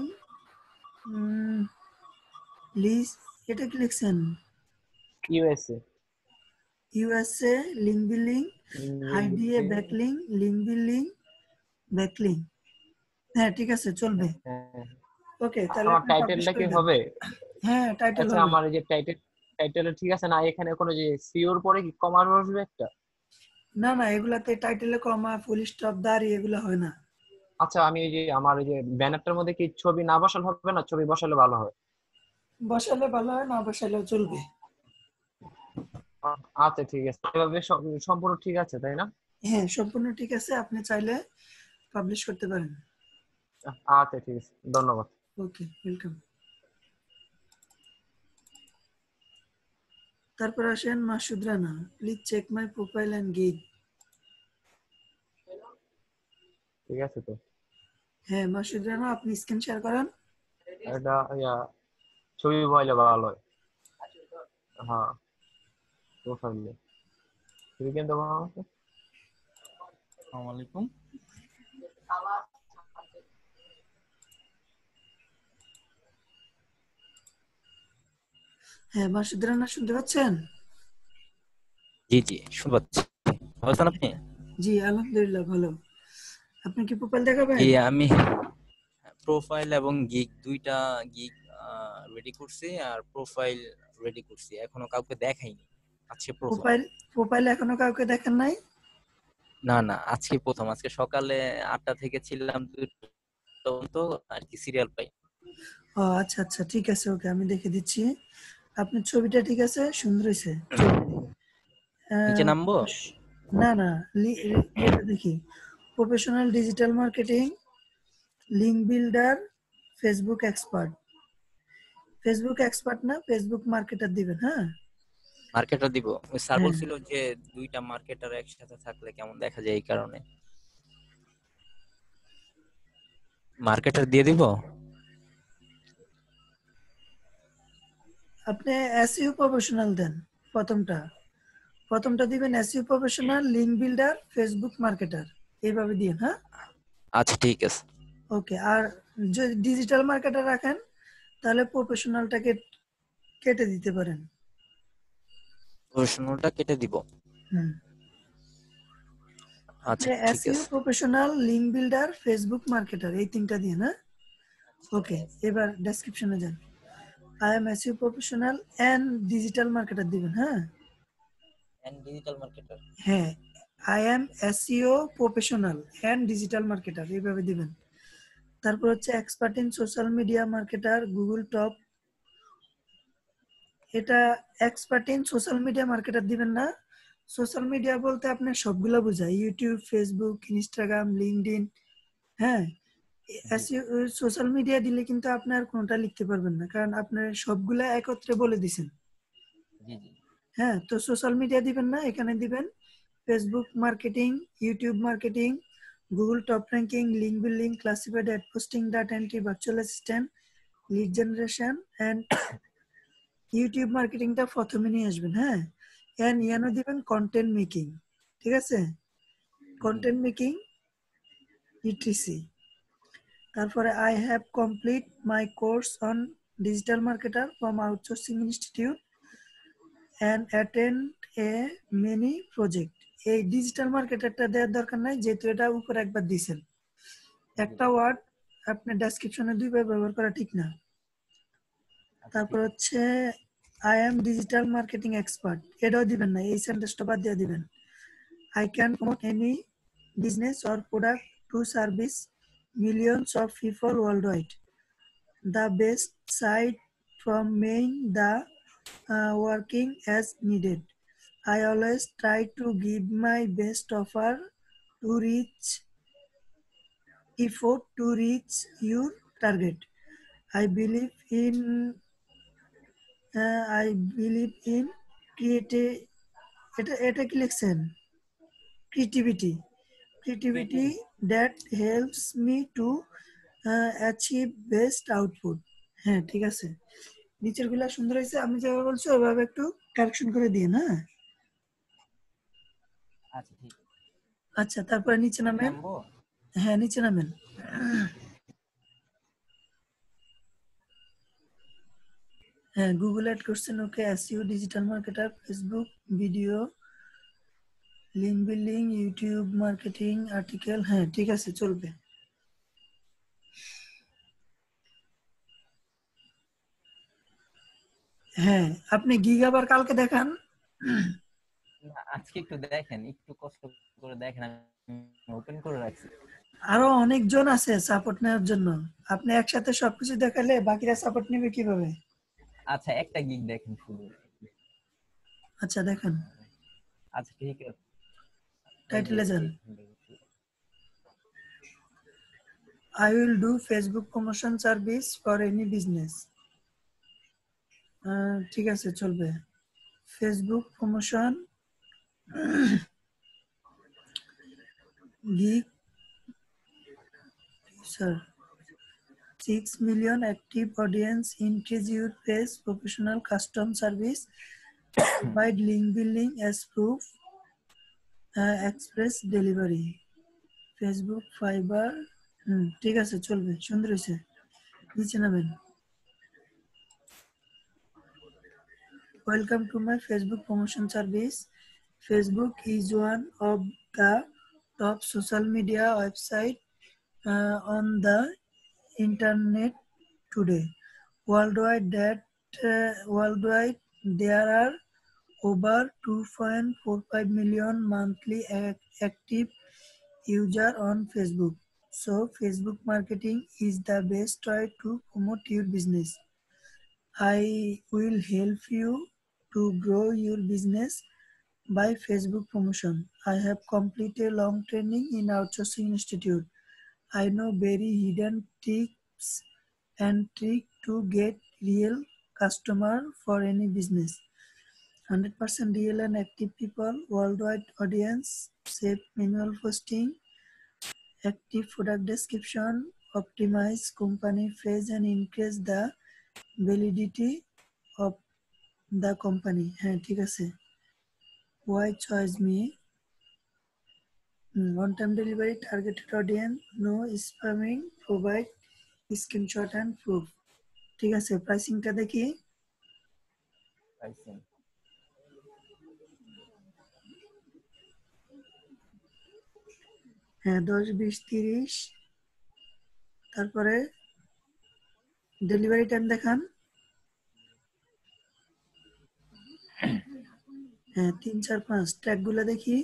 লিস্ট, এটা কি লিখছেন? USA USA link building, high DA backlink, link building, backlink. হ্যাঁ ঠিক আছে, চলবে। হ্যাঁ। ওকে, তাহলে আমার আপনি পাবলিশ টাইটেলটা করে কি দেন। হবে? হ্যাঁ, টাইটেল আচ্ছা হবে। আমার এই যে টাইটেল ঠিক আছে না, এখানে কোনো যে সিওর পরে কি কমা বসবে একটা? না না, এগুলাতে টাইটেলে কমা, ফুল স্টপ, দাঁড়ি এগুলো হয় না। আচ্ছা আমি এই যে আমার এই যে ব্যানারটার মধ্যে কি ছবি না বসালে হবে না, ছবি বসালে ভালো হয়? বসালে ভালো হয়, না বসালেও চলবে। আচ্ছা ঠিক আছে, এভাবে সম্পূর্ণ ঠিক আছে তাই না? হ্যাঁ, সম্পূর্ণ ঠিক আছে, আপনি চাইলে পাবলিশ করতে পারেন। আচ্ছা ঠিক আছে, ধন্যবাদ। Okay, welcome. তারপর আসেন Masud Rana, please check my profile and gig. ঠিক আছে তো। হ্যাঁ মাসুদ রানা, আপনি স্ক্রিন শেয়ার করেন। এটা ছবি বইলে ভালো হয়। হ্যাঁ প্রোফাইলে ছবি কিন্তু ভালো আছে। আসসালামু আলাইকুম। হ্যাঁ মাসুদ রানা, শুনতে পাচ্ছেন? জি জি শুনতে পাচ্ছি। ভালো আছেন আপনি? জি আলহামদুলিল্লাহ ভালো। আপনি কি প্রোফাইল দেখাবেন? জি আমি প্রোফাইল এবং গিগ দুইটা গিগ রেডি করছি আর প্রোফাইল রেডি করছি, এখনো কাউকে দেখাইনি। আজকে প্রথম। প্রোফাইল এখনো কাউকে দেখেন নাই? না না আজকে প্রথম, আজকে সকালে 8টা থেকে ছিলাম 2টা পর্যন্ত আর কি সিরিয়াল পাই। ও আচ্ছা আচ্ছা ঠিক আছে, ওকে আমি দেখে দিচ্ছি। আপনার ছবিটা ঠিক আছে, সুন্দর হয়েছে। নিচে নামবো? না না, এটা দেখি। Professional digital marketing, link builder, Facebook expert. Facebook expert না, ফেসবুক মার্কেটার দিবেন। হ্যাঁ মার্কেটার দিব। ওই স্যার হ্যাঁ। বলছিল যে দুইটা মার্কেটার একসাথে থাকলে কেমন দেখা যায়, এই কারণে মার্কেটার দিয়ে দিব। আপনি এসইও প্রফেশনাল দেন। প্রথমটা দিবেন SEO professional, link builder, Facebook marketer, এইভাবে দিন। হ্যাঁ আচ্ছা ঠিক আছে। ওকে। আর যদি ডিজিটাল মার্কেটার রাখেন তাহলে প্রফেশনালটাকে কেটে দিতে পারেন। প্রশ্নটা কেটে দিব। হুম। আচ্ছা ঠিক এসইও আছে। Professional, link builder, Facebook marketer, এই তিনটা দিন। হ্যাঁ ওকে, এবার ডেসক্রিপশনে যান। I am SEO professional and digital marketer দিবেন। হ্যাঁ এন্ড ডিজিটাল মার্কেটার। হ্যাঁ, I am SEO professional and digital marketer, এইভাবে দিবেন। তারপর হচ্ছে expert in social media marketer, Google top. এটা expert in social media marketer দিবেন না। সোশ্যাল মিডিয়া বলতে আপনার সবগুলো বোঝায়, ইউটিউব, ফেসবুক, ইনস্টাগ্রাম, লিঙ্কডইন। হ্যাঁ, সোশ্যাল মিডিয়া দিলে কিন্তু আপনার কোনটা লিখতে পারবেন না, কারণ আপনার সবগুলা একত্রে বলে দিছেন। জি জি। হ্যাঁ, তো সোশ্যাল মিডিয়া দিবেন না, এখানে দিবেন Facebook marketing, YouTube marketing, Google top ranking, link building, classified ad posting, data entry, virtual assistant, lead generation and YouTube মার্কেটিংটা প্রথমে নিয়ে আসবেন। হ্যাঁ, এন্ড ইয়ানো দিবেন কন্টেন্ট মেকিং। ঠিক আছে, কন্টেন্ট মেকিং ইটিসি। তারপরে I have complete my course on digital marketer from outsourcing institute and attend a many project। এই ডিজিটাল মার্কেটারটা দেওয়ার দরকার নাই, যেহেতু এটা উপরে একবার দিয়েছেন। একটা ওয়ার্ড আপনার ডেসক্রিপশনে দুইবার ব্যবহার করা ঠিক না। তারপর হচ্ছে I am digital marketing expert, এটাও দিবেন না, এই সেন্টেন্সটা বাদ দিয়ে দিবেন। I can promote any business or product to service millions of people world wide. The best site from main the working as needed। I always try to give my best effort to reach your target. I believe in creative. এটা কি লিখছেন? Creativity that helps me to achieve best output. হ্যাঁ ঠিক আছে, নিচের গুলা সুন্দর হয়েছে, আমি যেভাবে বলছি ওইভাবে একটু কারেকশন করে দিন। হ্যাঁ আচ্ছা ঠিক আছে। আচ্ছা, তারপরে নিচে নামেন। নামবো? হ্যাঁ নিচে নামেন। হ্যাঁ গুগল অ্যাড করছেন, okay. SEO, digital marketer, Facebook video, link building, YouTube marketing, article. হ্যাঁ ঠিক আছে, চলবে। হ্যাঁ আপনি গিগ আবার কালকে দেখান। না, আজকে একটু দেখেন, একটু কষ্ট করে দেখেন, আমি ওপেন করে রাখছি। আরো অনেকজন আছে সাপোর্ট নেওয়ার জন্য, আপনি একসাথে সবকিছু দেখালে বাকিরা সাপোর্ট নেবে কিভাবে? আচ্ছা একটা গিগ দেখেন শুধু। আচ্ছা দেখান, আচ্ছা ঠিক আছে। এই যে টাইটেলে যান। এইখান থেকে শুরু। I will do Facebook promotion service for any business. ঠিক আছে, চলবে। Facebook promotion gig, sir. 6 million active audience, increase your page, professional custom service, provide link building as proof, express delivery, Facebook Fiverr. ঠিক আছে, চলবে, সুন্দর হয়েছে। নিচে নামেন। Welcome to my Facebook promotion service. Facebook is one of the top social media website on the internet today. Worldwide, there are over 2.45 million monthly active users on Facebook. So, Facebook marketing is the best way to promote your business. I will help you to grow your business by Facebook promotion. I have completed long training in Outsourcing Institute. I know very hidden tips and trick to get real customer for any business. 100% real and active people, worldwide audience, safe manual posting, active product description, optimize company phrase and increase the validity of the company. হ্যাঁ ঠিক আছে। Why choose me? On time delivery, targeted audience, no spamming, provide screenshot and proof. ঠিক আছে, প্রাইসিংটা দেখি। পাইছেন? হ্যাঁ 10, 20, 30। তারপরে delivery time দেখান। হ্যাঁ 3, 4, 5 ট্র্যাক গুলো দেখি।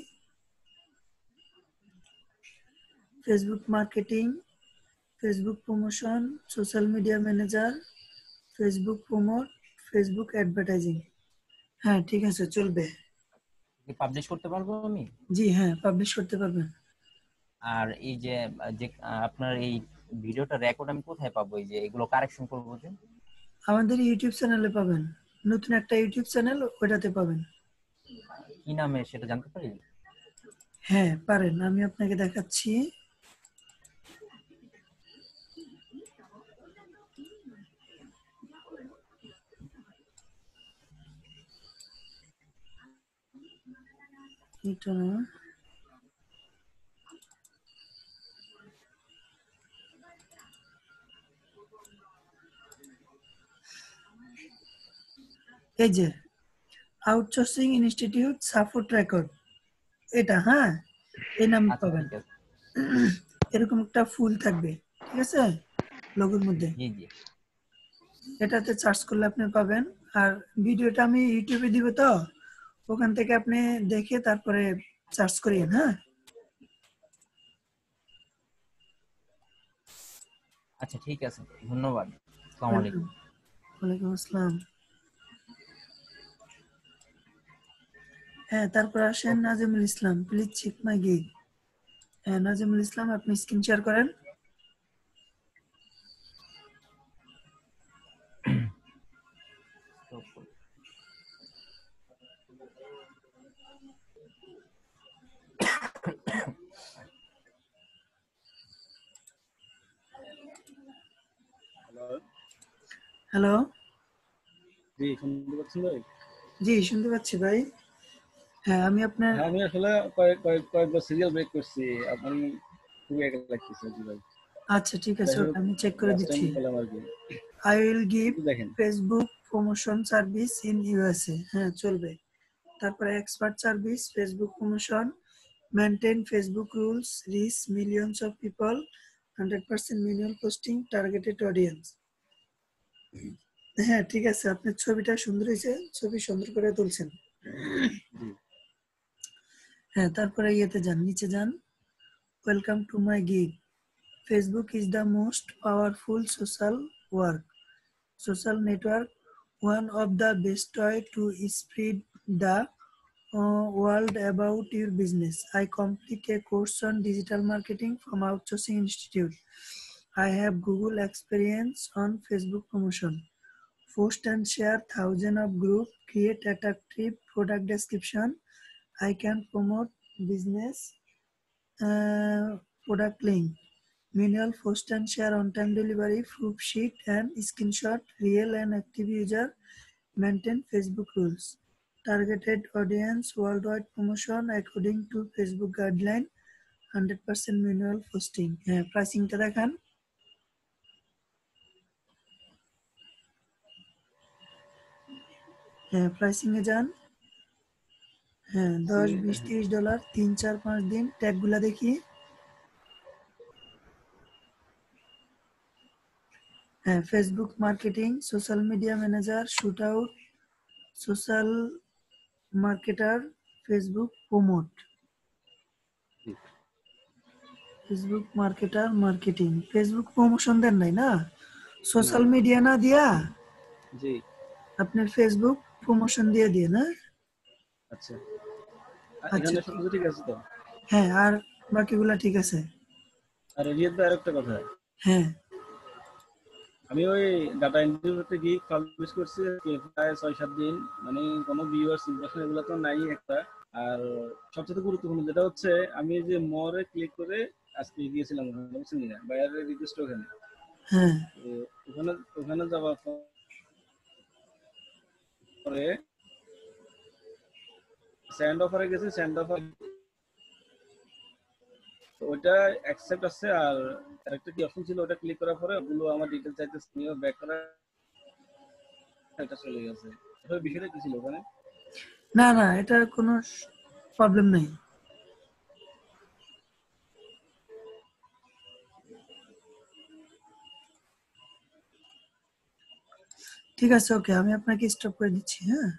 Facebook marketing, Facebook promotion, social media manager, Facebook promote, Facebook advertising. হ্যাঁ ঠিক আছে, চলবে। কি পাবলিশ করতে পারবো আমি? জি হ্যাঁ, পাবলিশ করতে পারবেন। আর এই যে আপনার এই ভিডিওটা রেকর্ড আমি কোথায় পাবো? এই যে এগুলো কারেকশন করবো যে? আমাদের ইউটিউব চ্যানেলে পাবেন, নতুন একটা ইউটিউব চ্যানেল, ওটাতে পাবেন। কি নামে সেটা জানতে পারি? হ্যাঁ পারেন, আমি আপনাকে দেখাচ্ছি। এটা এই যে আউটসোর্সিং ইনস্টিটিউট সাপোর্ট রেকর্ড, এটা। হ্যাঁ এই নাম আচ্ছা পাবেন। ঠিক আছে। এরকম একটা ফুল থাকবে, ঠিক আছে, লোগোর মধ্যে। জি জি। এটাতে সার্চ করলে আপনি পাবেন। আর ভিডিওটা আমি ইউটিউবে দিব, তো ওখান থেকে আপনি দেখে তারপরে সার্চ করিয়েন। হ্যাঁ আচ্ছা ঠিক আছে, ধন্যবাদ। আসসালামু আলাইকুম। ওয়ালাইকুম আসসালাম। হ্যাঁ, তারপর আসেন Nazimul Islam, please check my gig. হ্যাঁ, নাজিমুল ইসলাম, আপনি স্ক্রিন শেয়ার করেন। হ্যালো, জি শুনতে পাচ্ছেন ভাই? জি শুনতে পাচ্ছি ভাই। হ্যাঁ, আমি আপনার হ্যাঁ আমি আসলে কয়েকবার সিরিয়াল ব্রেক করছি, আপনি খুবই একা লাগতেছে জি ভাই। আচ্ছা ঠিক আছে, ওকে আমি চেক করে লাস্ট দিচ্ছি। টাইম পেলাম আর কি। আই উইল গিভ একটু দেখেন। Facebook promotion service in USA. হ্যাঁ চলবে। তারপরে expert service, Facebook promotion, maintain Facebook rules, reach millions of people, 100% minimum posting, targeted audience. হ্যাঁ ঠিক আছে, আপনার ছবিটা সুন্দর হয়েছে, ছবি সুন্দর করে তুলছেন। হ্যাঁ, তারপরে ইয়েতে যান, নিচে যান। Welcome to my gig. Facebook is the most powerful social network, one of the best way to spread the world about your business. I complete a course on digital marketing from Outsourcing Institute. I have Google experience on Facebook promotion. Post and share thousands of groups, create attractive product description. I can promote business product link. Manual post and share on-time delivery, proof sheet and screenshot, real and active user, maintain Facebook rules. Targeted audience, worldwide promotion according to Facebook guideline, 100% manual posting. হ্যাঁ, প্রাইসিংটা দেখান। হ্যাঁ, pricing এ যান। হ্যাঁ, $10, $20, $30, 3, 4, 5 দিন। ট্যাগগুলা দেখি। হ্যাঁ, Facebook marketing, social media manager, shoot out, social marketer, Facebook promote, Facebook marketer, marketing, Facebook promotion দেন নাই না, সোশ্যাল মিডিয়া না দিয়া জি আপনার ফেসবুক প্রমোশন দিয়ে দিয়ে না। আচ্ছা আচ্ছা এখানে সবকিছু ঠিক আছে তো? হ্যাঁ, আর বাকিগুলা ঠিক আছে। আর রিয়াদ ভাই আরেকটা কথা, হ্যাঁ আমি ওই ডাটা এন্ট্রিতে গিয়ে পাবলিশ করছি প্রায় 6-7 দিন, মানে কোনো ভিউয়ার্স ইমপ্রেশন এগুলো তো নাই একটা। আর সবচেয়ে গুরুত্বপূর্ণ যেটা হচ্ছে, আমি যে মোরে ক্লিক করে আজকে গিয়েছিলাম বুঝছেন না বাইরের রিকোয়েস্ট ওখানে, হ্যাঁ তো ওখানে যাওয়ার পরে সেন্ড অফারে গেছি, সেন্ড অফার ওইটা অ্যাকসেপ্ট আছে, আর আরেকটা কি অপশন ছিল ওটা ক্লিক করার পরে ওগুলো আমার ডিটেইলস চাইতেছে, নিয়ে ব্যাক করা এটা চলে গেছে। আসলে বিষয়টা কি ছিল ওখানে? না না, এটা কোনো প্রবলেম নেই। ঠিক আছে, ওকে আমি আপনাকে স্টপ করে দিচ্ছি। হ্যাঁ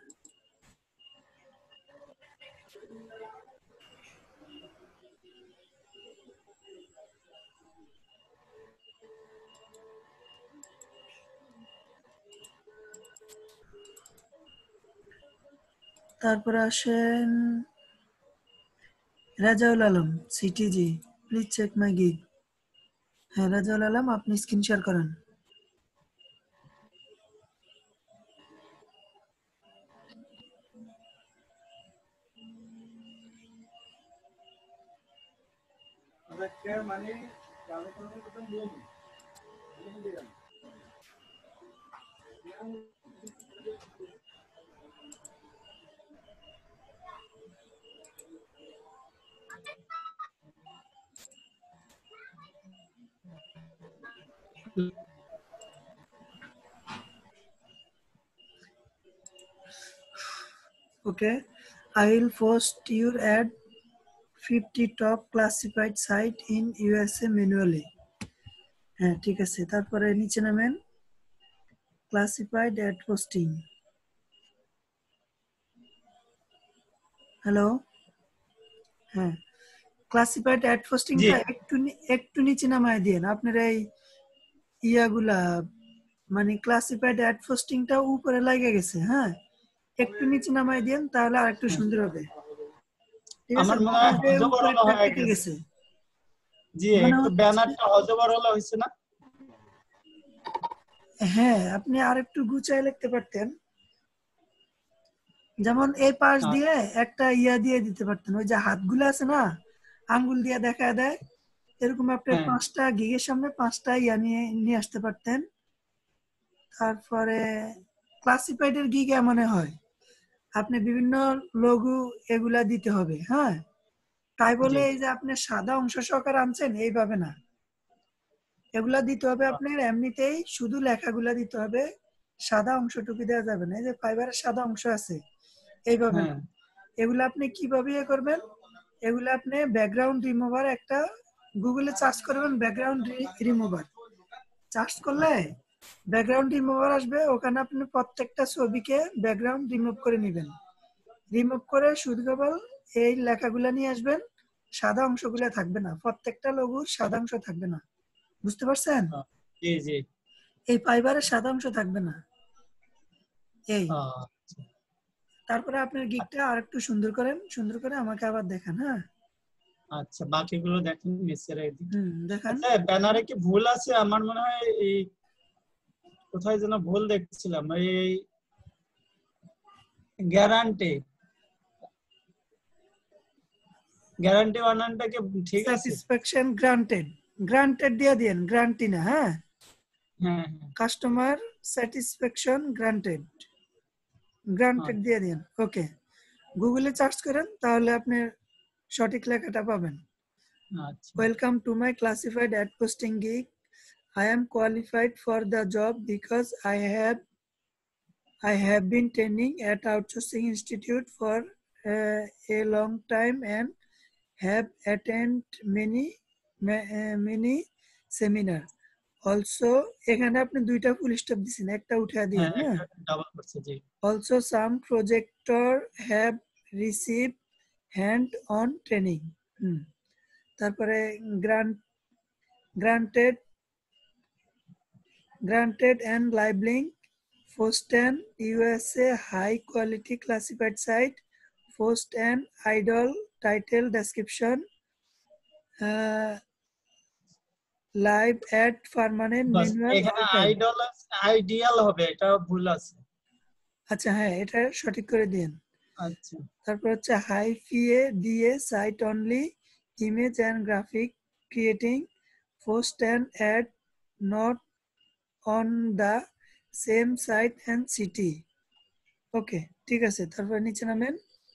তারপরে আসেন Rajaul Alam, CTG, please check my gig. হ্যাঁ রাজাউল আলম, আপনি স্ক্রিন শেয়ার করেন। মানে Okay, I will post your ad 50 top classified site in USA manually. হ্যাঁ ঠিক আছে, তারপরে নিচে নামেন, ক্লাসিফাইড অ্যাড পোস্টিং। হ্যালো, হ্যাঁ ক্লাসিফাইড অ্যাড পোস্টিংটা একটু নিচে নামায় দিন আপনার এই ইয়াগুলা, মানে ক্লাসিফাইড অ্যাড পোস্টিংটা উপরে লাগে গেছে। হ্যাঁ একটু নিচে নামায় দিন, তাহলে আরেকটু সুন্দর হবে। ঠিক আছে, আমার মনে হয় মনে হয় যে হজবরল উপরেরটা হয়ে কেটে গেছে। গেছে। জি মনে একটু হচ্ছে ব্যানারটা হজবরল হয়েছে না? হ্যাঁ, আপনি আর একটু গুছায় লিখতে পারতেন। যেমন এই পাশ দিয়ে একটা ইয়া দিয়ে দিতে পারতেন, ওই যে হাতগুলো আছে না, আঙ্গুল দিয়ে দেখা দেয়, এরকম আপনি হ্যাঁ 5টা গিগের সামনে 5টা ইয়া নিয়ে আসতে পারতেন। তারপরে ক্লাসিফাইডের গিগ এমন হয়, আপনি বিভিন্ন লঘু এগুলা দিতে হবে। হ্যাঁ, তাই বলে জি এই যে আপনি সাদা অংশ সহকারে আনছেন এইভাবে না, এগুলা দিতে হবে আপনার এমনিতেই, শুধু লেখাগুলা দিতে হবে, সাদা অংশটুকু দেওয়া যাবে না। এই যে ফাইবারের সাদা অংশ আছে এইভাবে না, হ্যাঁ এগুলা আপনি কিভাবে ইয়ে করবেন, এগুলা আপনি ব্যাকগ্রাউন্ড রিমুভার একটা গুগলে সার্চ করবেন, ব্যাকগ্রাউন্ড রিমুভার সার্চ করলে ব্যাকগ্রাউন্ড রিমুভার আসবে, ওখানে আপনি প্রত্যেকটা ছবিকে ব্যাকগ্রাউন্ড রিমুভ করে নেবেন, রিমুভ করে শুধু কেবল এই লেখাগুলা নিয়ে আসবেন, সাদা অংশগুলা থাকবে না, প্রত্যেকটা লঘুর সাদা অংশ থাকবে না, বুঝতে পারছেন? জি জি এই ফাইবারের সাদা অংশ থাকবে না এই। তারপরে আপনার গিকটা আর একটু সুন্দর করেন, সুন্দর করে আমাকে আবার দেখান। হ্যাঁ আচ্ছা বাকিগুলো দেখেন নিচে রেখে দিন। দেখান। আচ্ছা ব্যানারে কি ভুল আছে? আমার মনে হয় এই কোথায় যেন ভুল দেখছিলাম, এই গ্যারান্টি বানানটা কি ঠিক আছে? স্যাটিসফ্যাকশন গ্রান্টেড, গ্রান্টেড দিয়ে দেন, গ্রান্টি না। হ্যাঁ, হ্যাঁ কাস্টমার স্যাটিসফ্যাকশন গ্রান্টেড, গ্রান্টেড দিয়ে দেন। ওকে, গুগলে সার্চ করেন তাহলে আপনি সঠিক লেখাটা পাবেন। আচ্ছা welcome to my classified ad posting gig, I am qualified for the job because I have been training at Outsourcing Institute for a long time and have attended many seminar. Also, এখানে আপনি দুইটা full stop দিছেন, একটা উঠা দিয়েন। হ্যাঁ হ্যাঁ, double করছে জি। Also, some projector have received hand-on training. তারপরে granted and labeling, Post and USA high quality classified site, Post and idle title description, live at permanent বাস manual এখানে all time. আইডিয়াল হবে, এটা ভুল আছে। আচ্ছা হ্যাঁ, এটা সঠিক করে দিন। আচ্ছা তারপর হচ্ছে হাই পিএ দিয়ে site only image and graphic creating post and ad not on the same site and city. Okay ঠিক আছে, তারপর নিচে নামেন।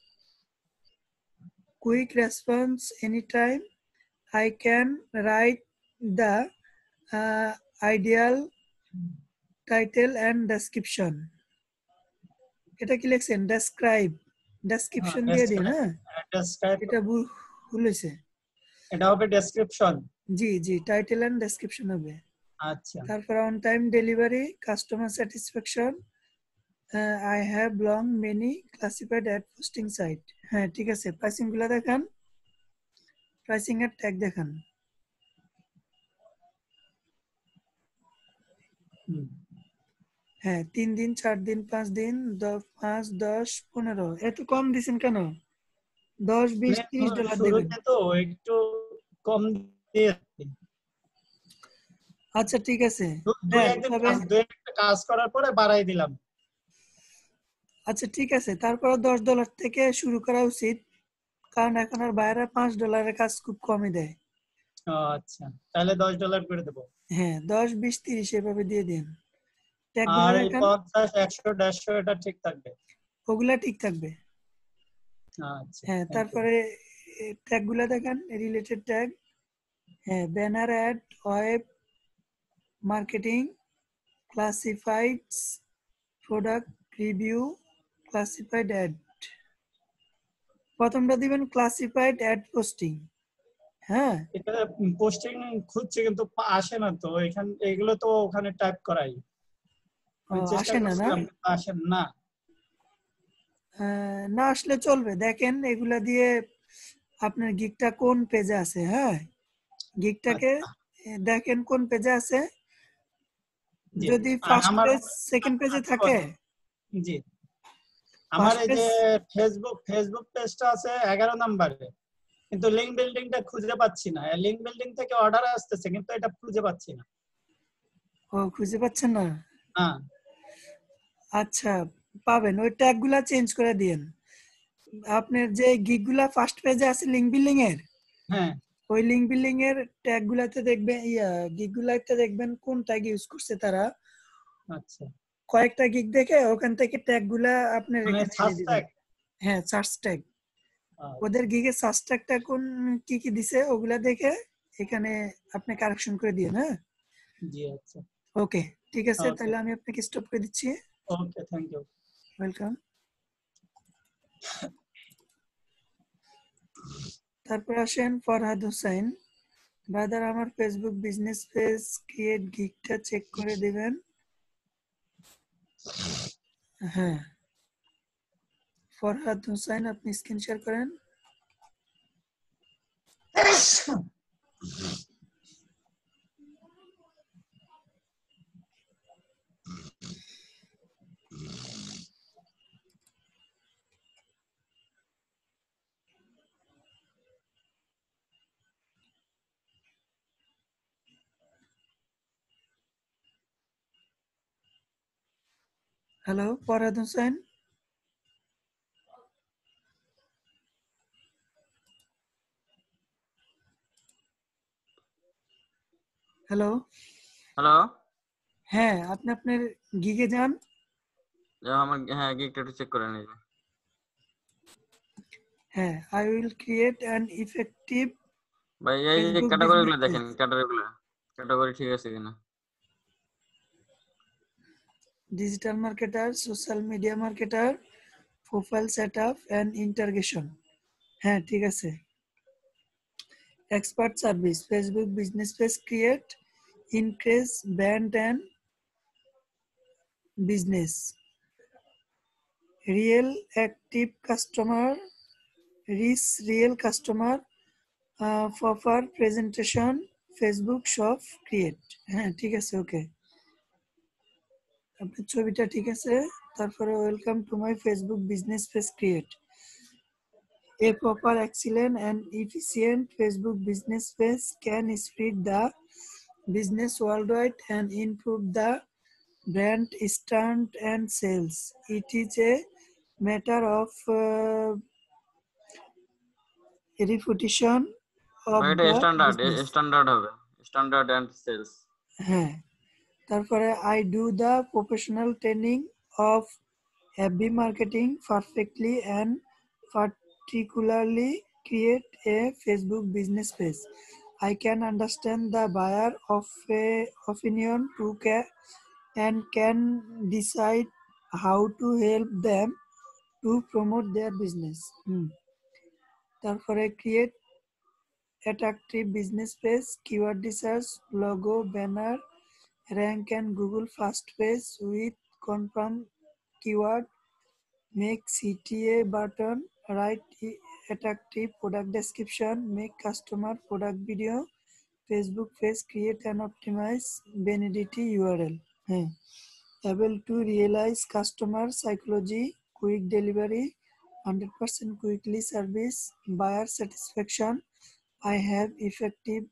Quick response any time, I can write the ideal title and description. এটা কি লিখছেন? Describe, description দিয়ে দিন। হ্যাঁ, এটা ভুল হয়েছে, এটা হবে ডেসক্রিপশন। জি জি, টাইটেল এন্ড ডেসক্রিপশন হবে। আচ্ছা তারপর on time delivery, customer satisfaction, I have long many classified ad posting site. হ্যাঁ ঠিক আছে, প্রাইসিং গুলো দেখান, প্রাইসিং এর ট্যাগ দেখান। হ্যাঁ 3 দিন, 4 দিন, 5 দিন, 5, 10, 15। এত কম দিছেন কেন? 10, 20, 30 ডলার দেবেন। শুরুতে তো একটু কম দিয়ে। আচ্ছা ঠিক আছে, দুই একটা কাজ করার পরে বাড়াই দিলাম। আচ্ছা ঠিক আছে, তারপর $10 থেকে শুরু করা উচিত, কারণ এখন আর বাইরে $5 কাজ খুব কমই দেয়। আচ্ছা তাহলে $10 করে দেব। হ্যাঁ 10, 20, 30 এভাবে দিয়ে দেন। আর এই 50, 100, 150 এটা ঠিক থাকবে? ওগুলা ঠিক থাকবে। আচ্ছা হ্যাঁ তারপরে ট্যাগ গুলা দেখেন, রিলেটেড ট্যাগ। হ্যাঁ banner ad, web marketing, classifieds, product review, classified ad. প্রথমটা দিবেন ক্লাসিফাইড অ্যাড পোস্টিং। হ্যাঁ এটা পোস্টিং খুঁজছে কিন্তু আসে না তো, এখানে এগুলো তো ওখানে টাইপ করাই, আসে না। না আসে না, না আসলে চলবে, দেখেন এগুলা দিয়ে আপনার গিগটা কোন পেজে আছে। হ্যাঁ গিগটাকে দেখেন কোন পেজে আছে, যদি ফার্স্ট পেজ সেকেন্ড পেজে থাকে। জি আমার ফার্স্ট এই পেজ যে ফেসবুক পেজটা আছে 11 নম্বরে, কিন্তু লিংক বিল্ডিংটা খুঁজে পাচ্ছি না। লিংক বিল্ডিং থেকে অর্ডার আসতেছে কিন্তু এটা খুঁজে পাচ্ছি না। ও খুঁজে পাচ্ছেন না? হ্যাঁ আচ্ছা, পাবেন। ওই ট্যাগগুলা চেঞ্জ করে দিয়েন। আপনার যে গিগগুলা ফার্স্ট পেজে আছে লিংক বিল্ডিং এর, হ্যাঁ ওই লিংক বিল্ডিং এর ট্যাগগুলাতে দেখবেন, গিগগুলাতে দেখবেন কোন ট্যাগ ইউজ করছে তারা। আচ্ছা, কয়েকটা গিগ দেখে ওখান থেকে ট্যাগগুলা আপনি মানে এখানে এনে সার্চ দিবেন। ট্যাগ। হ্যাঁ, সার্চ ট্যাগ। ওদের গিগের সার্চ ট্যাগটা কোন কি কি দিছে ওগুলা দেখে এখানে আপনি কারেকশন করে দিয়েন। হ্যাঁ, জি আচ্ছা, ওকে, ঠিক আছে। ওকে তাহলে আমি আপনাকে স্টপ করে দিচ্ছি। Okay, thank you. ওয়েলকাম। তারপর আসেন ফরহাদ হোসেন। ব্রাদার, আমার ফেসবুক বিজনেস পেজ ক্রিয়েট গিগটা চেক করে দিবেন। হ্যাঁ, ফরহাদ হোসেন, আপনি স্ক্রিন শেয়ার করেন। Hello Farhad Hossain. Hello. Hello, হ্যাঁ, আপনি আপনার গিগে যান। আমার গিগটা একটু চেক করে নিয়ে। হ্যাঁ, I will create an effective ভাই এই যে ফেসবুক ক্যাটাগরিগুলো বিজনেস দেখেন, পেজ। ক্যাটাগরি ঠিক আছে কিনা। Digital marketer, social media marketer, profile setup and integration. হ্যাঁ, ঠিক আছে। Expert service, Facebook business page create, increase brand and business, real active customer, reach real customer, proper presentation, Facebook shop create. হ্যাঁ, ঠিক আছে, okay. আপনার ছবিটা ঠিক আছে। তারপরে welcome to my Facebook business page create. A proper, excellent, and efficient Facebook business page can spread the business worldwide and improve the brand strength and sales. It is a matter of reputation of ভাই এটা the business. Standard হবে, standard and sales. হ্যাঁ, তারপরে I do the professional training of FB marketing perfectly and particularly create a Facebook business page. I can understand the buyer of a opinion and can decide how to help them to promote their business. তারপরে create attractive business page, keyword research, logo, banner, rank and Google first page with confirm keyword, make CTA button, write attractive product description, make customer product video, Facebook page create and optimize vanity URL. Able to realize customer psychology, quick delivery, 100% quickly service, buyer satisfaction. I have effective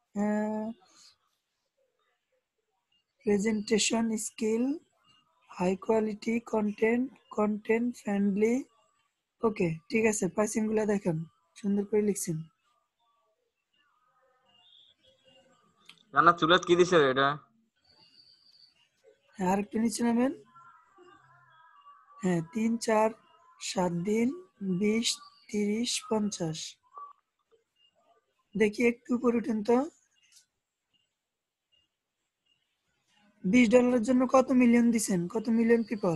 presentation skill, high quality content friendly. ওকে, ঠিক আছে। পাইসিং গুলা দেখেন, সুন্দর করে লিখছেন। জানা চুলাত কি দিছে এটা? আর একটু নিচে নামেন। হ্যাঁ, 3, 4, 7 দিন, 20, 30, 50। দেখি একটু উপরে উঠেন তো। $20 জন্য কত মিলিয়ন দিছেন? কত মিলিয়ন পিপল?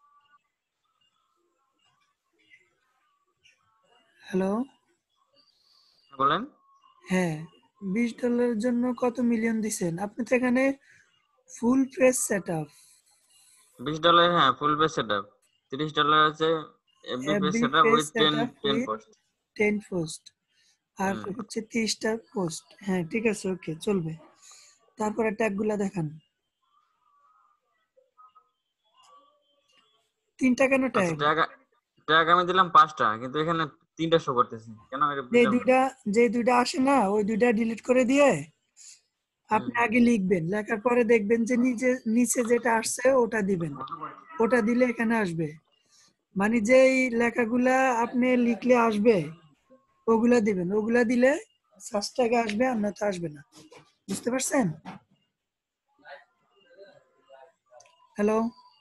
হ্যালো, বলেন। হ্যাঁ, $20 জন্য কত মিলিয়ন দিছেন? আপনি তো এখানে ফুল পেজ সেটআপ, $20 হ্যাঁ ফুল পেজ সেটআপ, $30 আছে FB page FB setup page with 10 setup with post. 10 post আর হচ্ছে 30টা পোস্ট। হ্যাঁ, ঠিক আছে, ওকে, চলবে। তারপরে ট্যাগ গুলা দেখান। 3টা কেন ট্যাগ? ট্র্যাক আমি দিলাম 5টা, কিন্তু এখানে 3টা শো করতেছে কেন? এটা যে বুঝলাম না। দুইটা আসে না, ওই দুইটা ডিলিট করে দিয়ে আপনি আগে লিখবেন, লেখার পরে দেখবেন যে নিচে যেটা আসছে ওটা দিবেন, ওটা দিলে এখানে আসবে। মানে যেই লেখাগুলা আপনি লিখলে আসবে ওগুলা দিবেন, ওগুলা দিলে সার্চ ট্যাগে আসবে, আর নয়তো আসবে না। বুঝতে পারছেন? হ্যালো,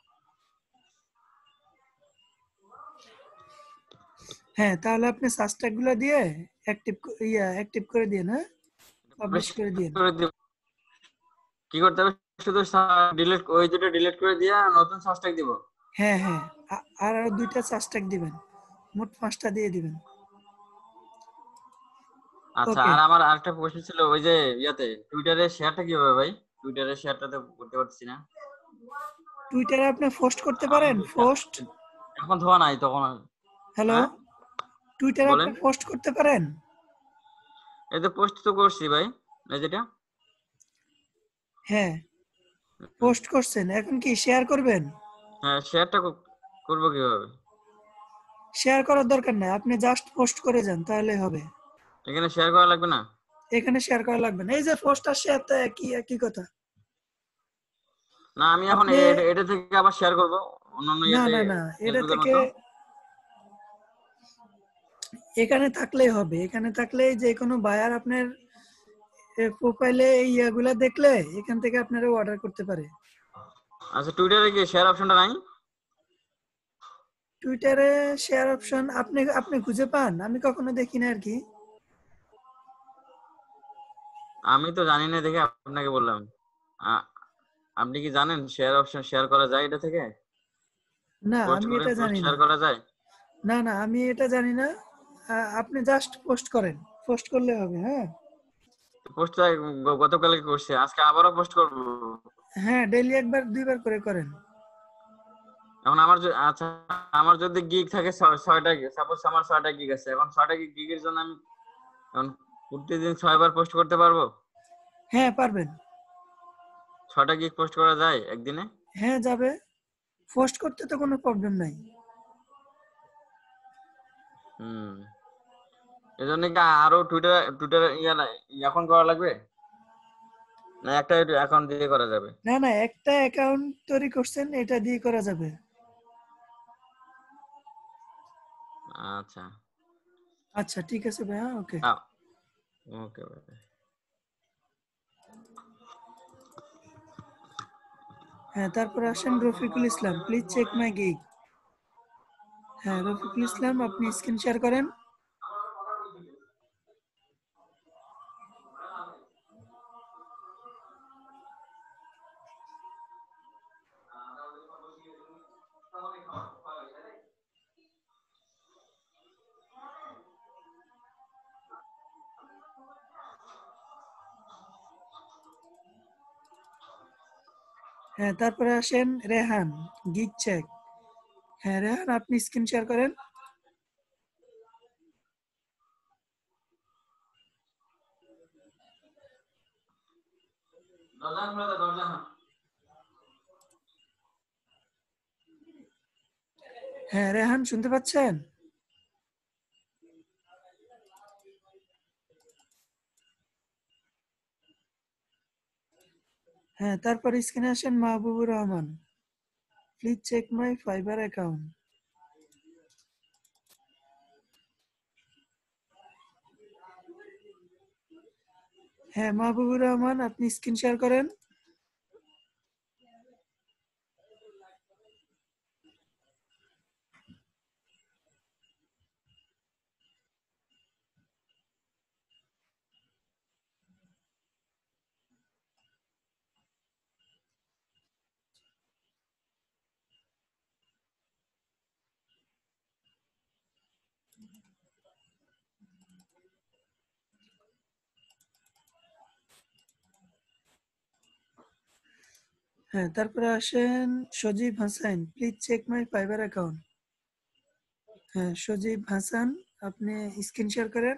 হ্যাঁ, তাহলে আপনি সার্চ ট্যাগ গুলা দিয়ে অ্যাক্টিভ করে দিন, হ্যাঁ, পাবলিশ করে দিন। করে দিব। কি করতে হবে? শুধু ডিলিট, ওই দুটো ডিলিট করে দিয়া নতুন সার্চ ট্যাগ দিব। হ্যাঁ হ্যাঁ, আর দুইটা সার্চ ট্যাগ দিবেন, মোট 5টা দিয়ে দিবেন। আচ্ছা, ওকে, আর আমার আরেকটা প্রশ্ন ছিল, ওই যে ইয়াতে টুইটারে শেয়ারটা কি হবে ভাই? টুইটারে শেয়ারটা তো করতে পারছি না। টুইটারে আপনি পোস্ট করতে পারেন, পোস্ট। এখন ধোয়া নাই তখন। হ্যালো, হ্যাঁ টুইটারে বলেন। আপনি পোস্ট করতে পারেন? এই তো পোস্ট তো করছি ভাই, এই যেটা। হ্যাঁ, পোস্ট করছেন, এখন কি শেয়ার করবেন? হ্যাঁ, শেয়ারটা করবো কিভাবে? শেয়ার করার দরকার নাই, আপনি জাস্ট পোস্ট করে যান, তাহলে হবে। এখানে শেয়ার করা লাগবে না? এখানে শেয়ার করা লাগবে না, এই যে পোস্ট আর শেয়ার তো একই কথা। না, আমি এখন আপনি এটা থেকে আবার শেয়ার করব অন্যান্য না ইয়েতে, না না, এটা ফেসবুকের থেকে মতো। এখানে থাকলেই হবে। এখানে থাকলেই যে কোনো বায়ার আপনার প্রোফাইলে এই ইয়াগুলা দেখলে এখান থেকে আপনারা অর্ডার করতে পারে। আচ্ছা, টুইটারে কি শেয়ার অপশনটা নাই? টুইটারে শেয়ার অপশন আপনি খুঁজে পান? আমি কখনো দেখি না আর কি। আমি তো জানি না দেখে আপনাকে বললাম। আপনি কি জানেন শেয়ার অপশন শেয়ার করা যায় এটা থেকে? না, পোস্ট আমি করে এটা পোস্ট জানি না। শেয়ার করা যায়? না না, আমি এটা জানি না। আপনি জাস্ট পোস্ট করেন, পোস্ট করলে হবে। হ্যাঁ পোস্ট গতকালকে করছি, আজকে আবারও পোস্ট করব। হ্যাঁ, ডেইলি একবার দুইবার করে করেন। এখন আচ্ছা, আমার যদি গিগ থাকে 6টা, সাপোজ আমার 6টা গিগ আছে, এখন 6টা গিগের জন্য আমি এখন প্রতিদিন 6বার পোস্ট করতে পারবো? হ্যাঁ পারবেন। 6টা গিগ পোস্ট করা যায় একদিনে? হ্যাঁ যাবে, পোস্ট করতে তো কোনো প্রবলেম নাই। এজন্য কি আরো টুইটার এখন করা লাগবে, না একটা অ্যাকাউন্ট দিয়ে করা যাবে? না না, একটা অ্যাকাউন্ট তৈরি করছেন, এটা দিয়ে করা যাবে। আচ্ছা আচ্ছা ঠিক আছে ভাইয়া, ওকে। ওকে ভাই। হ্যাঁ, তারপর আসেন Rafiqul Islam, please check my gig. হ্যাঁ রফিকুল ইসলাম, আপনি স্ক্রিন শেয়ার করেন। হ্যাঁ, তারপরে আসেন রেহান, গিগ চেক। হ্যাঁ রেহান, আপনি স্ক্রিন শেয়ার করেন। হ্যাঁ রেহান, শুনতে পাচ্ছেন? হ্যাঁ, তারপর স্ক্রিনে আসেন Mahbubur Rahman, please check my Fiverr account. হ্যাঁ মাহবুবুর রহমান, আপনি স্ক্রিন শেয়ার করেন। হ্যাঁ, তারপরে আসেন Sajib Hasan, please check my Fiverr account. হ্যাঁ সজীব হাসান, আপনি স্ক্রিন শেয়ার করেন।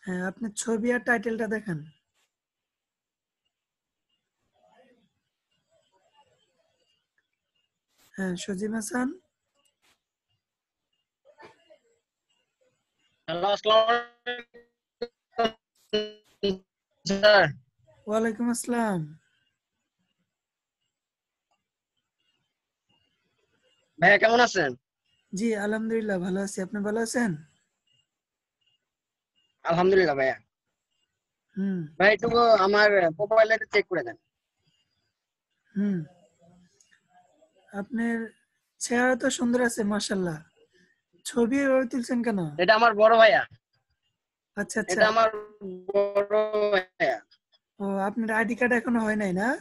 হ্যাঁ, আপনি ছবি আর টাইটেলটা দেখেন। হ্যাঁ, সজিম হাসান। হ্যালো, আসসালামু স্যার। ওয়ালাইকুম আসসালাম। ভাইয়া কেমন আছেন? জি আলহামদুলিল্লাহ ভালো আছি, আপনি ভালো আছেন? আলহামদুলিল্লাহ ভাইয়া। হুম ভাই একটু আমার প্রোফাইলটা চেক করে দেন। হুম আপনার চেহারা তো সুন্দর আছে মাশাআল্লাহ, ছবি এভাবে তুলছেন কেন? এটা আমার বড় ভাইয়া। আচ্ছা আচ্ছা। এটা আমার বড় ভাইয়া। ও, আপনার আইডি কার্ড এখনো হয় নাই না?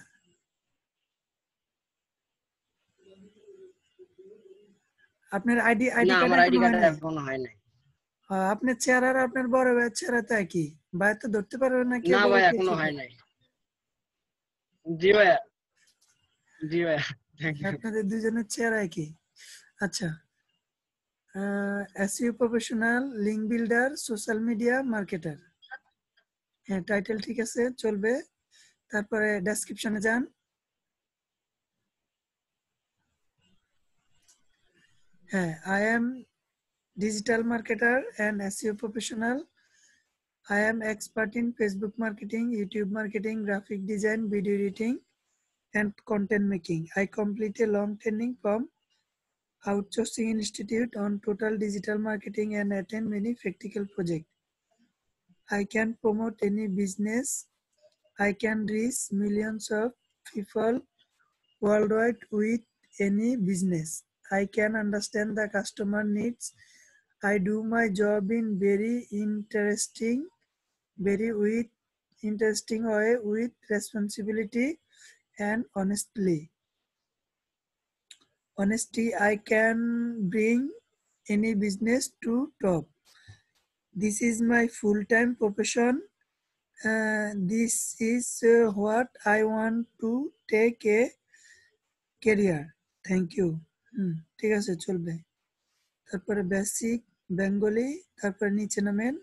আপনার আইডি না, কার্ড আমার আইডি এখনো কার্ড হয় নাই? এখনো হয় নাই। আপনার চেহারা আর আপনার বড় ভাইয়ের চেহারা তো একই, ভাই তো ধরতে পারবে না কে না বড় ভাই, কে এখনো ছোট। হয় নাই। জি ভাইয়া। জি ভাইয়া, থ্যাংক ইউ। আপনাদের দুজনের চেহারা একই। আচ্ছা, SEO professional, link builder, social media marketer. হ্যাঁ, টাইটেল ঠিক আছে, চলবে। তারপরে ডেসক্রিপশনে যান। হ্যাঁ, I am digital marketer and SEO professional. I am expert in Facebook marketing, YouTube marketing, graphic design, video editing, and content making. I complete a long training from Outsourcing Institute on total digital marketing and attend many practical projects. I can promote any business. I can reach millions of people worldwide with any business. I can understand the customer needs. I do my job in very interesting way with responsibility and honesty. I can bring any business to top. This is my full-time profession. This is what I want to take a career. Thank you. ঠিক আছে, চলবে। তারপরে basic Bengali, তারপরে নিচে নামেন।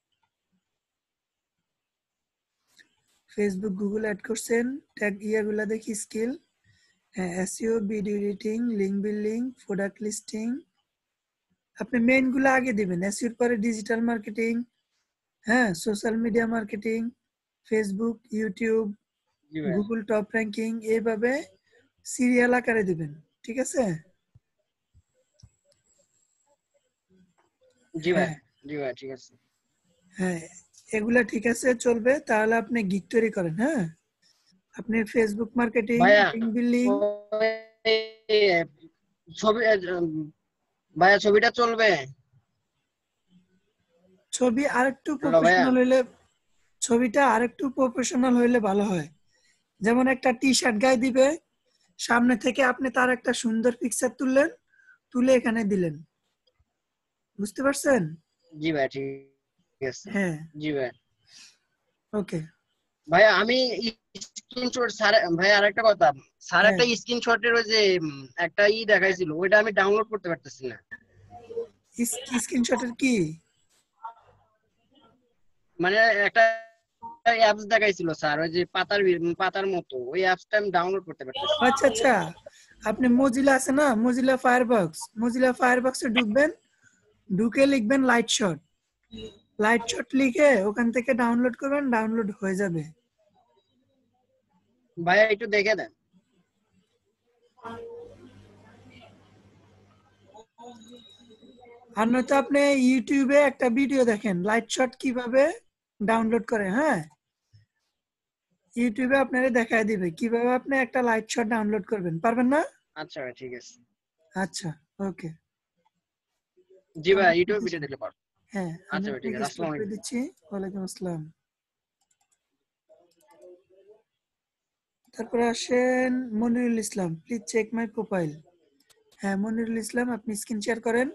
Facebook Google add করছেন, tag ইয়াগুলা দেখি স্কিল। হ্যাঁ, SEO, video editing, link building, product listing. আপনি মেইন গুলো আগে দিবেন, এসইওর পরে ডিজিটাল মার্কেটিং, হ্যাঁ, social media marketing, Facebook, YouTube, জি ভাইয়া। গুগল টপ র্যাঙ্কিং, এইভাবে সিরিয়াল আকারে দিবেন, ঠিক আছে? জি হ্যাঁ ভাইয়া। জি ভাইয়া, ঠিক আছে। হ্যাঁ, এগুলা ঠিক আছে, চলবে। তাহলে আপনি গিগ তৈরি করেন। হ্যাঁ, আপনি ফেসবুক মার্কেটিং, ভাইয়া লিংক বিল্ডিং। ছবি ভাইয়া, ছবিটা চলবে? ছবি আরেকটু হ্যালো ভাইয়া। প্রফেশনাল হইলে, ছবিটা আরেকটু প্রফেশনাল হইলে ভালো হয়। যেমন একটা টি শার্ট গায়ে দিবে, সামনে থেকে আপনি তার একটা সুন্দর পিকচার তুললেন, তুলে এখানে দিলেন। বুঝতে পারছেন? জি ভাইয়া, ঠিক আছে। হ্যাঁ, জি ভাইয়া। ওকে। ভাইয়া আমি স্ক্রিনশট স্যার, ভাইয়া আরেকটা কথা, স্যার হ্যাঁ, একটা স্ক্রিনশটের ওই যে একটা দেখাইছিল, ওইটা আমি ডাউনলোড করতে পারতেছি না। স্ক্রিনশটের কি? মানে একটা অ্যাপস দেখাইছিল স্যার, ওই যে পাতার মতো, ওই অ্যাপসটা আমি ডাউনলোড করতে পারতেছি না। আচ্ছা আচ্ছা, আপনি মজিলা আছে না, মজিলা ফায়ারবক্সে ঢুকবেন, ঢুকে লিখবেন লাইট শট লিখে ওখান থেকে ডাউনলোড করবেন, ডাউনলোড হয়ে যাবে। ভাইয়া একটু দেখে দেন। আর নয়তো আপনি ইউটিউবে একটা ভিডিও দেখেন লাইট শট কিভাবে ডাউনলোড করে। হ্যাঁ, ইউটিউবে আপনারে দেখায় দিবে কিভাবে আপনি একটা লাইট শট ডাউনলোড করবেন। পারবেন না? আচ্ছা ভাই, ঠিক আছে। আচ্ছা, ওকে। জি ভাই, ইউটিউব ভিডিও দেখলে পারবো। হ্যাঁ, আমি আচ্ছা ভাই, ঠিক আছে। আপনাকে আসসালামু স্টার্ট করে আলাইকুম। দিচ্ছি। ওয়ালাইকুম আসসালাম। তারপরে আসেন Monirul Islam, please check my profile. হ্যাঁ, মনিরুল ইসলাম, আপনি স্ক্রিন শেয়ার করেন।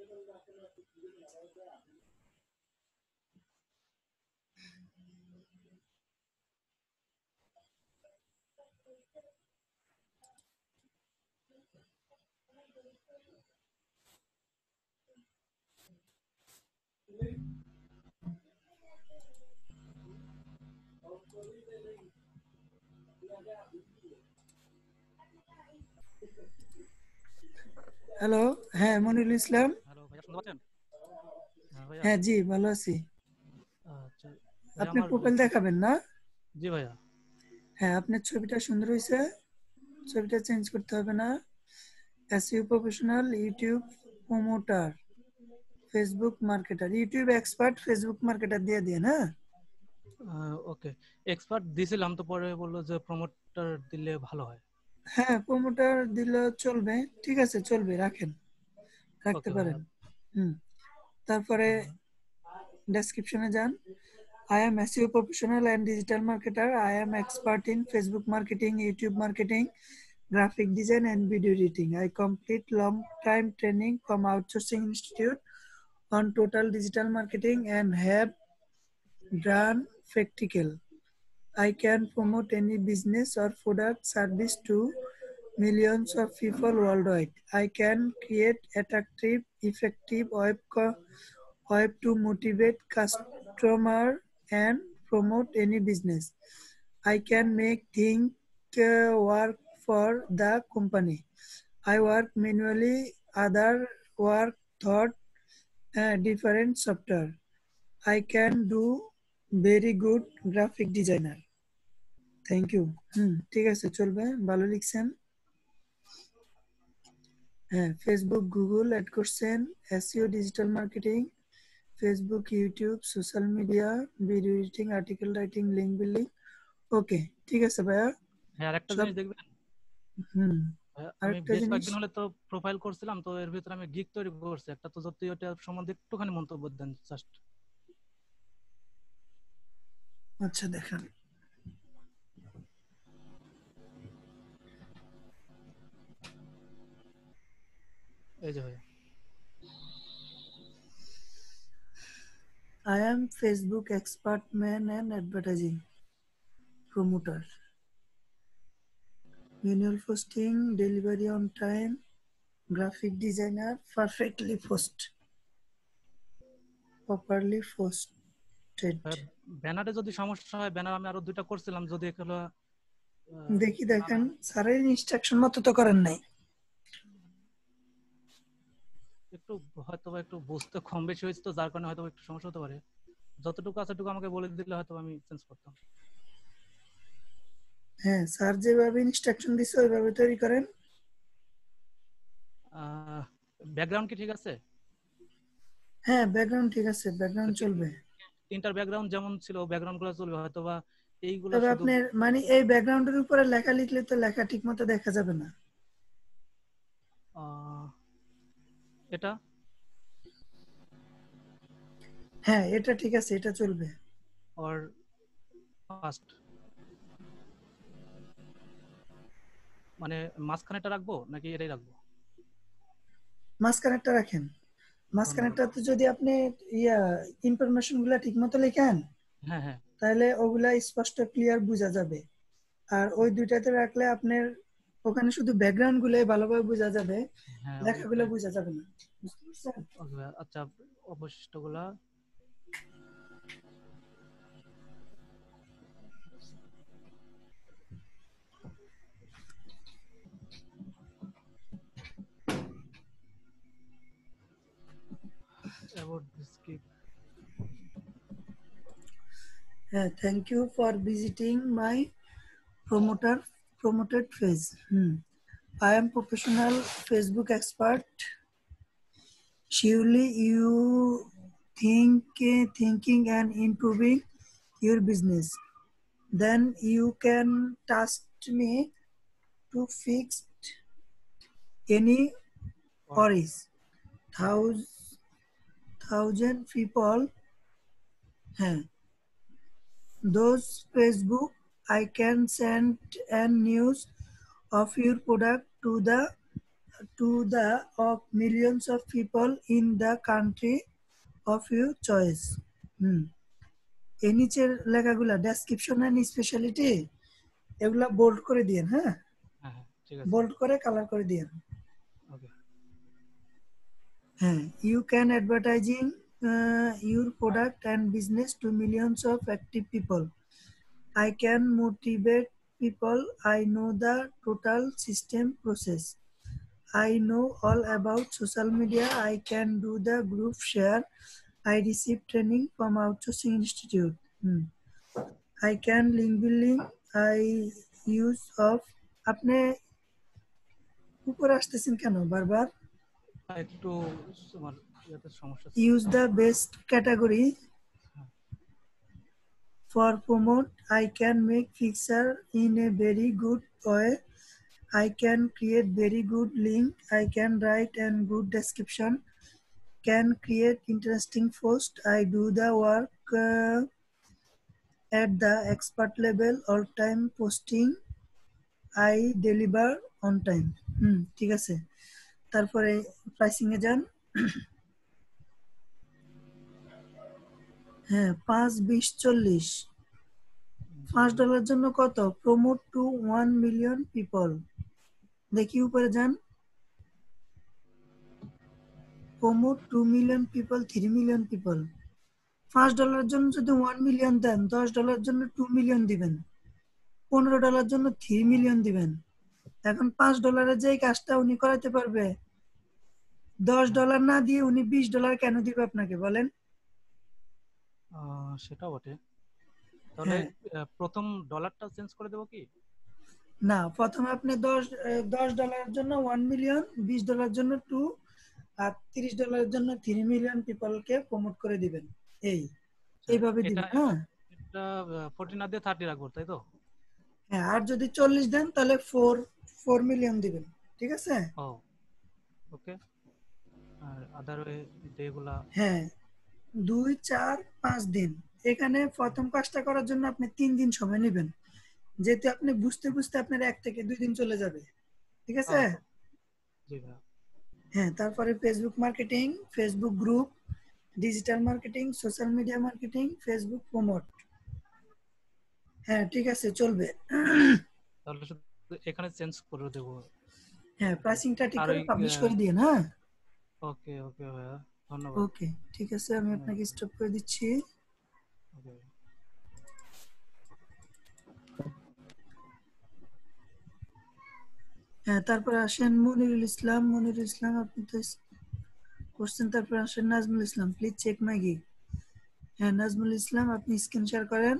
হ্যালো, হ্যাঁ মনিরুল ইসলাম। হ্যালো ভাইয়া, শুনতে পাচ্ছেন? হ্যাঁ ভাইয়া। হ্যাঁ জি, ভালো আছি। আচ্ছা ভাইয়া, আপনি আমার প্রোফাইল দেখাবেন না? জি ভাইয়া। হ্যাঁ, আপনার ছবিটা সুন্দর হয়েছে, ছবিটা চেঞ্জ করতে হবে না। SEO professional, YouTube promoter, Facebook marketer, YouTube expert, Facebook marketer দিয়ে দিয়ে না। ওকে, এক্সপার্ট দিছিলাম তো পরে বললো যে প্রমোটার দিলে ভালো হয়। হ্যাঁ, প্রমোটার দিলে চলবে, ঠিক আছে চলবে, রাখতে ওকে পারেন। ভাইয়া। তারপরে ডেসক্রিপশনে যান। I am SEO professional and digital marketer. I am expert in Facebook marketing, YouTube marketing, graphic design, and video editing. I complete long-time training from Outsourcing Institute on total digital marketing and have done practical. I can promote any business or product service to millions of people worldwide. I can create attractive, effective web to motivate customer and promote any business. I can make things work for the company. I work manually, other work thought different software. I can do very good graphic designer. Thank you. ঠিক আছে চলবে, ভালো লিখছেন। হ্যাঁ, Facebook, Google add করছেন, SEO, digital marketing, Facebook, YouTube, social media, video editing, article writing, link building. Okay, ঠিক আছে ভাইয়া। হ্যাঁ, আরেকটা সব জিনিস দেখবেন ভাইয়া, আমি আরেকটা বেশ জিনিস। কয়েকদিন হলে তো প্রোফাইল করছিলাম, তো এর ভিতরে আমি গিগ তৈরি করছি একটা, তো যদি ওটা সম্বন্ধে একটুখানি মন্তব্য দেন জাস্ট। আচ্ছা দেখেন, এই যে ভাইয়া, I am Facebook expert man and advertising promoter. Manual posting, delivery on time, graphic designer, perfectly post, properly posted. ব্যানারে যদি সমস্যা হয়, ব্যানার আমি আরো 2টা করছিলাম, যদি এগুলো দেখি দেখেন, স্যারের ইনস্ট্রাকশন মতো তো করেন নাই। একটু হয়তো একটু বুঝতে কম বেশি হয়েছে, তো যার কারণে হয়তো একটু সমস্যা হতে পারে। যতটুকু আছে টুকু আমাকে বলে দিলে হয়তো আমি চেঞ্জ করতাম। হ্যাঁ, স্যার যেভাবে ইনস্ট্রাকশন দিছে ওইভাবে তৈরি করেন। ব্যাকগ্রাউন্ড কি ঠিক আছে? হ্যাঁ, ব্যাকগ্রাউন্ড ঠিক আছে, ব্যাকগ্রাউন্ড চলবে। তিনটার ব্যাকগ্রাউন্ড যেমন ছিল ব্যাকগ্রাউন্ড গুলো চলবে হয়তো, বা এইগুলো তবে শুধু আপনার মানে এই ব্যাকগ্রাউন্ডের উপরে লেখা লিখলে তো লেখা ঠিক মতো দেখা যাবে না। এটা হ্যাঁ, এটা ঠিক আছে, এটা চলবে। আর ফার্স্ট মানে মাঝখানেটা রাখবো নাকি এটাই রাখবো? মাঝখানেরটা রাখেন। মাঝখানেরটাতে যদি আপনি ইনফরমেশন গুলা ঠিক মতো লেখেন, হ্যাঁ হ্যাঁ, তাহলে ওগুলা স্পষ্ট ক্লিয়ার বোঝা যাবে। আর ওই দুইটাতে রাখলে আপনার ওখানে শুধু ব্যাকগ্রাউন্ড গুলাই ভালোভাবে বোঝা যাবে, হ্যাঁ লেখাগুলো বোঝা যাবে না। বুঝতে পারছেন? আচ্ছা, অবশিষ্টগুলা about this gig. Thank you for visiting my promoted page. I am professional Facebook expert. Surely you thinking and improving your business. Then you can trust me to fix any worries. Thousand people. Those Facebook, I can send an news of your product to the the of millions of people in the country of your choice. এই নিচের লেখাগুলা description and speciality এগুলা bold করে দিয়েন, হ্যাঁ হ্যাঁ হ্যাঁ ঠিক আছে বোল্ড করে কালার করে দিয়েন। ওকে হ্যাঁ, you can advertising your product and business to millions of active people. I can motivate people. I know the total system process. I know all about social media. I can do the group share. I receive training from Outsourcing Institute. I can link building. I use of আপনি উপরে আসতেছেন কেন বারবার? একটু আমার ইয়াতে সমস্যা Use the best category for promote. I can make fixture in a very good way. I can create very good link. I can write a good description. Can create interesting post. I do the work at the expert level. All time posting. I deliver on time. ঠিক আছে, তারপরে pricing এ যান। হ্যাঁ, 5, 20, 40 $5 জন্য কত? Promote to 1 million people. দেখি উপরে যান। Promote 2 million people, 3 million people. $5 জন্য যদি 1 মিলিয়ন দেন, $10 জন্য 2 মিলিয়ন দিবেন, $15 জন্য 3 মিলিয়ন দিবেন। এখন $5 যে কাজটা উনি করাতে পারবে, $10 না দিয়ে উনি $20 কেন দিবে আপনাকে বলেন? সেটা বটে। তাহলে প্রথম ডলারটা চেঞ্জ করে দেব কি? না, প্রথমে আপনি $10 জন্য 1 মিলিয়ন, $20 জন্য 2, আর $30 জন্য 3 মিলিয়ন পিপলকে প্রমোট করে দিবেন। এইভাবে দিবেন। হ্যাঁ, এটা 40 না দিয়ে 30 রাখবো, তাই তো? হ্যাঁ, আর যদি 40 দেন তাহলে 4 মিলিয়ন দিবেন। ঠিক আছে? ও ওকে। আর আদার ডেগুলা হ্যাঁ, 2, 4, 5 দিন। এখানে প্রথম কাজটা করার জন্য আপনি 3 দিন সময় নেবেন, যেহেতু আপনি বুঝতে বুঝতে আপনার 1 থেকে 2 দিন চলে যাবে। ঠিক আছে? জি ভাই। হ্যাঁ, তারপরে Facebook marketing, Facebook group, digital marketing, social media marketing, Facebook promote. হ্যাঁ ঠিক আছে, চলবে। তাহলে শুধু এখানে চেঞ্জ করে দেব। হ্যাঁ, প্রাইসিংটা ঠিক করে পাবলিশ করে দিন। হ্যাঁ ওকে ওকে ভাইয়া, ধন্যবাদ। ওকে ঠিক আছে, আমি আপনাকে স্টপ করে দিচ্ছি। ওকে। হ্যাঁ, তারপর আসেন মনিরুল ইসলাম। মনিরুল ইসলাম আপনি তো করছেন। তারপর আসেন Nazmul Islam. Please check my gig. হ্যাঁ, নাজমুল ইসলাম আপনি স্ক্রিন শেয়ার করেন।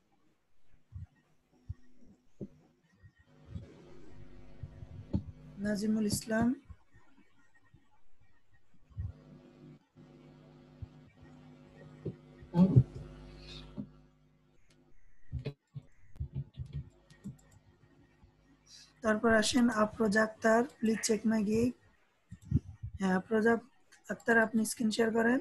নাজিমুল ইসলাম। তারপর আসেন Afroza Akter. Please check my gig. হ্যাঁ, আফরোজা আক্তার আপনি স্ক্রিন শেয়ার করেন।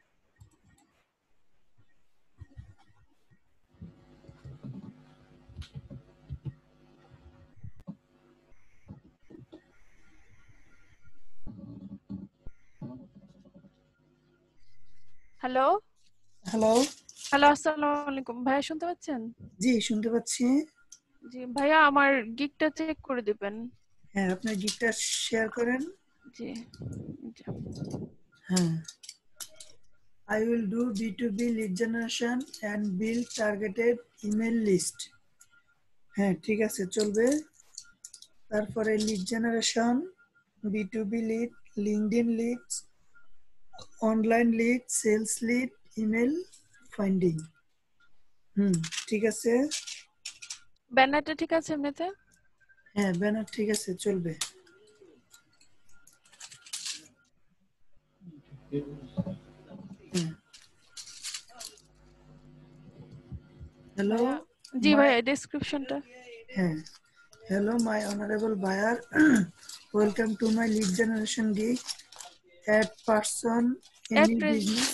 হ্যালো হ্যালো হ্যালো, আসসালামু আলাইকুম ভাইয়া, শুনতে পাচ্ছেন? জি, শুনতে পাচ্ছি। জি ভাইয়া, আমার গিগটা চেক করে দিবেন। হ্যাঁ, আপনার গিগটা শেয়ার করেন। জি। হ্যাঁ, I will do B2B lead generation and build targeted email list. হ্যাঁ ঠিক আছে, চলবে। তারপরে lead generation, B2B lead, LinkedIn leads, online lead, sales lead, email finding. ঠিক আছে। ব্যানারটা ঠিক আছে এমনিতে? হ্যাঁ, ব্যানার ঠিক আছে, চলবে। হ্যালো জি ভাইয়া, ডেসক্রিপশনটা। হ্যাঁ, hello my honorable buyer, welcome to my lead generation gig at person any business.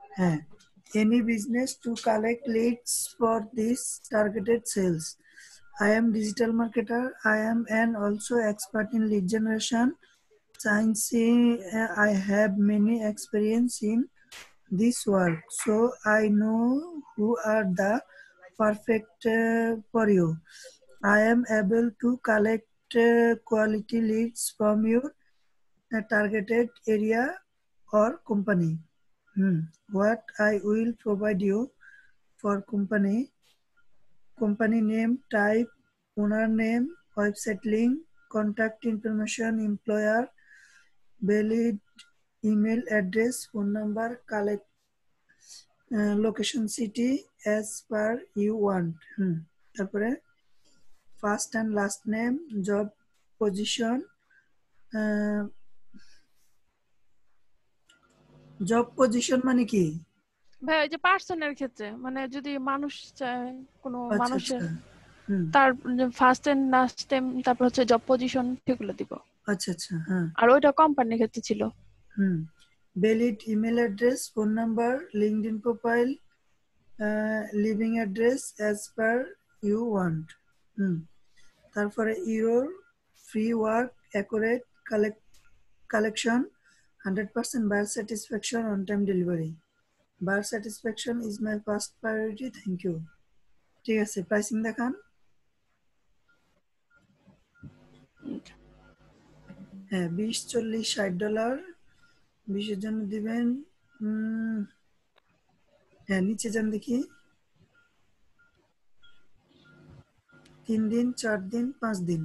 Any business to collect leads for this targeted sales. I am digital marketer. I am an also expert in lead generation. Since I have many experience in this work, so I know who are the perfect for you. I am able to collect quality leads from your targeted area or company. What I will provide you for company name, type, owner name, website link, contact information, employer, valid email address, phone number, collect location city as per you want. তারপরে first and last name, job position, job position মানে কি? ভাই ওই যে পার্সনের ক্ষেত্রে মানে যদি মানুষ চায় কোনো আচ্ছা মানুষের আচ্ছা তার ফার্স্ট এন্ড লাস্ট টাইম তারপর হচ্ছে জব পজিশন সেগুলো দিব। আচ্ছা আচ্ছা হ্যাঁ। আর ওইটা কোম্পানির ক্ষেত্রে ছিল। valid email address, phone number, LinkedIn profile, living address as per you want. তারপরে your free work, accurate collection, 100% buyer satisfaction, on time delivery. Buyer satisfaction is my first priority. Thank you. ঠিক আছে, pricing দেখান। হ্যাঁ, 20, 40, $60 20-এর জন্য দিবেন। হ্যাঁ, নিচে যান দেখি। 3 দিন, 4 দিন, 5 দিন।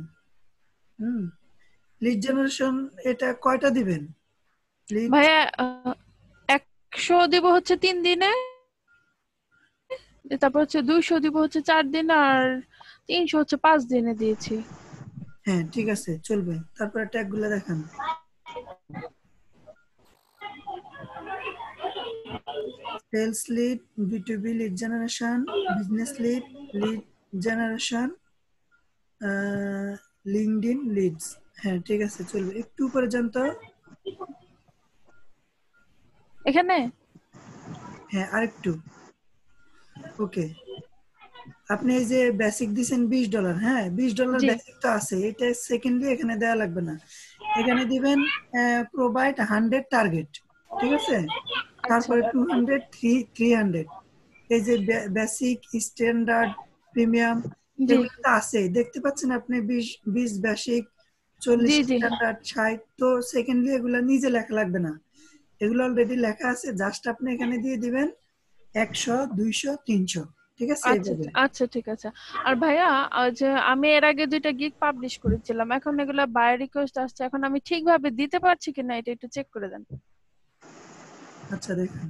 লিড জেনারেশন এটা কয়টা দিবেন? ভাইয়া 100 দিব হচ্ছে 3 দিনে, তারপর হচ্ছে 200 দিব হচ্ছে 4 দিন, আর 300 হচ্ছে 5 দিনে দিয়েছি। হ্যাঁ ঠিক আছে, চলবে। তারপরে ট্যাগগুলো দেখান। Sales lead, B2B lead generation, business lead, lead generation, LinkedIn leads. হ্যাঁ ঠিক আছে, চলবে। একটু উপরে যান তো। এখানে হ্যাঁ আরেকটু। ওকে, আপনি এই যে বেসিক দিবেন $20। হ্যাঁ $20 বেসিক তো আছে, এটা সেকেন্ডলি এখানে দেওয়া লাগবে না। এখানে দিবেন প্রোভাইড 100 টার্গেট, ঠিক আছে? তারপরে 200, 300। এই যে বেসিক, স্ট্যান্ডার্ড, প্রিমিয়াম এগুলো তো আছে, দেখতে পাচ্ছেন আপনি। 20 বেসিক, 40 স্ট্যান্ডার্ড, 60। তো সেকেন্ডলি এগুলো নিজে লেখা লাগবে না, এগুলো অলরেডি লেখা আছে। জাস্ট আপনি এখানে দিয়ে দিবেন 100, 200, 300। ঠিক আছে? আচ্ছা ঠিক আছে। আর ভাইয়া যে আমি এর আগে 2টা গিগ পাবলিশ করেছিলাম, এখন এগুলা বাই রিকোয়েস্ট আসছে, এখন আমি ঠিকভাবে দিতে পারছি কিনা এটা একটু চেক করে দেন। আচ্ছা দেখুন,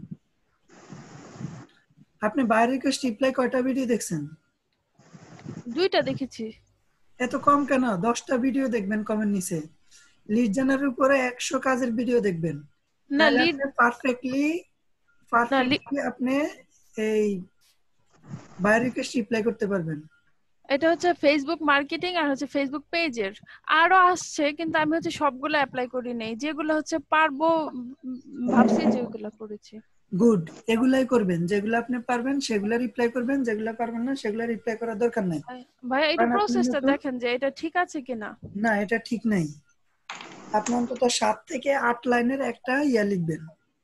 আপনি বাই রিকোয়েস্ট রিপ্লাই কয়টা ভিডিও দেখছেন? 2টা দেখেছি। এত কম কেন? 10টা ভিডিও দেখবেন কমেন্ট নিচে। লিড জেনারের উপরে 100 কাজের ভিডিও দেখবেন, না লিড পারফেক্টলি আপনি এই বাই রিকোয়েস্ট রিপ্লাই করতে পারবেন। এটা হচ্ছে ফেসবুক মার্কেটিং আর হচ্ছে ফেসবুক পেজের আরো আসছে, কিন্তু আমি হচ্ছে সবগুলো অ্যাপ্লাই করি নাই, যেগুলো হচ্ছে পারবো ভাবছি যেগুলো করেছি। গুড, এগুলাই করবেন। যেগুলো আপনি পারবেন সেগুলো রিপ্লাই করবেন, যেগুলো পারবেন না সেগুলো রিপ্লাই করার দরকার নাই। ভাই এটা প্রসেসটা দেখেন যে এটা ঠিক আছে কিনা। না, এটা ঠিক নাই। আপনি অন্তত 7 থেকে 8 লাইনের একটা লিখবেন।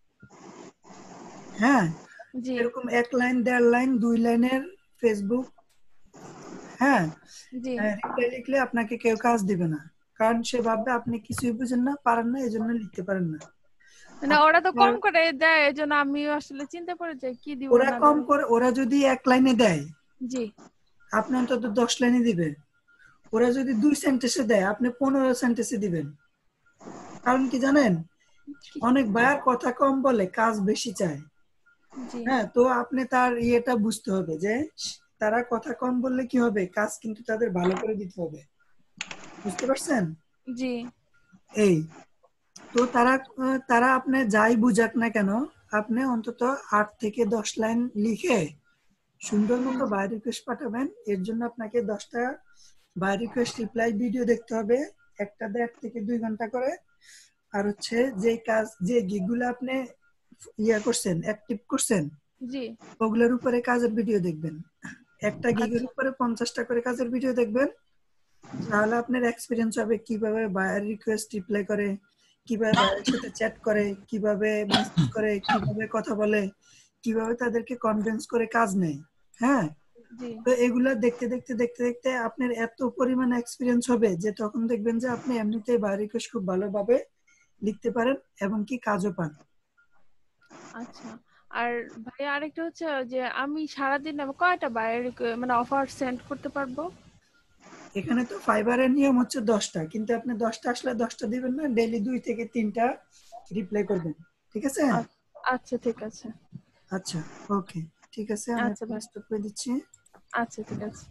হ্যাঁ এরকম 1 লাইন, 1.5 লাইন, 2 লাইনের ফেসবুক হ্যাঁ রিপ্লাই লিখলে আপনাকে কেউ কাজ দিবে না, কারণ সে ভাববে আপনি কিছুই বুঝেন না, পারেন না, এজন্য লিখতে পারেন না। না ওরা তো কম করে দেয়, এজন্য আমি আসলে চিন্তা করে যাই কি দিব। ওরা কম করে, ওরা যদি 1 লাইনে দেয় জি আপনি অন্তত 10 লাইনে দিবেন। ওরা যদি 2 সেন্টেন্সে দেয় আপনি 15 সেন্টেন্সে দিবেন। কারণ কি জানেন, অনেক বায়ার কথা কম বলে, কাজ বেশি চায়। হ্যাঁ, তো আপনি তার ইয়েটা বুঝতে হবে যে তারা কথা কম বললে কি হবে, কাজ কিন্তু তাদের ভালো করে দিতে হবে। বুঝতে পারছেন? জি। এই তো তারা আপনি যাই বুঝাক না কেন, আপনি অন্তত 8 থেকে 10 লাইন লিখে সুন্দর মতো বাই রিকোয়েস্ট পাঠাবেন। এর জন্য আপনাকে 10টা বাই রিকোয়েস্ট রিপ্লাই ভিডিও দেখতে হবে, একটা 1.5 থেকে 2 ঘন্টা করে। আর হচ্ছে যে কাজ, যে গিগুলো আপনি করছেন, অ্যাক্টিভ করছেন, জি ওগুলোর উপরে কাজের ভিডিও দেখবেন। একটা গিগের উপরে 50টা করে কাজের ভিডিও দেখবেন, তাহলে আপনার এক্সপিরিয়েন্স হবে কিভাবে বায়ার রিকোয়েস্ট রিপ্লাই করে, কিভাবে বায়ারের সাথে চ্যাট করে, কিভাবে মেসেজ করে, কিভাবে কথা বলে, কিভাবে তাদেরকে কনভিন্স করে কাজ নেয়। হ্যাঁ, তো এগুলা দেখতে দেখতে দেখতে দেখতে আপনার এত পরিমাণ এক্সপিরিয়েন্স হবে যে তখন দেখবেন যে আপনি এমনিতেই বায়ার রিকোয়েস্ট খুব ভালোভাবে লিখতে পারেন এবং কি কাজও পান। আচ্ছা, আর ভাই আরেকটা হচ্ছে যে আমি সারাদিন কয়টা বায়ার মানে অফার সেন্ড করতে পারবো? এখানে তো ফাইবারের নিয়ম হচ্ছে 10টা, কিন্তু আপনি 10টা আসলে 10টা দিবেন না, ডেইলি 2 থেকে 3টা রিপ্লাই করবেন, ঠিক আছে? আচ্ছা ঠিক আছে। আচ্ছা, ওকে, ঠিক আছে, আমি আচ্ছা ভাই, স্টপ করে দিচ্ছি। আচ্ছা ঠিক আছে।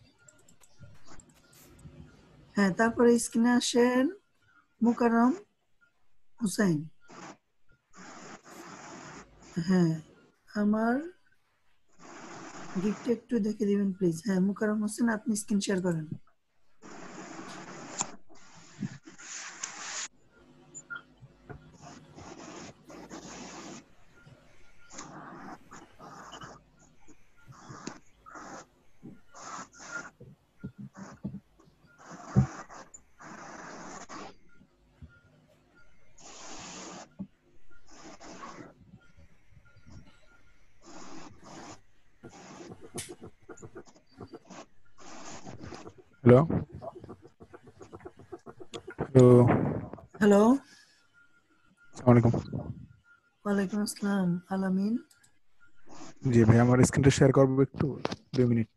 হ্যাঁ, তারপরে স্ক্রিনে আসেন মুকাররম হুসাইন। হ্যাঁ, আমার গিফট একটু দেখে দিবেন প্লিজ। হ্যাঁ, মুকাররম হোসেন, আপনি স্ক্রিন শেয়ার করেন। হ্যালো হ্যালো হ্যালো, আসসালামু আলাইকুম। ওয়ালাইকুম আসসালাম, আলামিন। জি ভাই, আমার স্ক্রিনটা শেয়ার করবো একটু 2 মিনিট।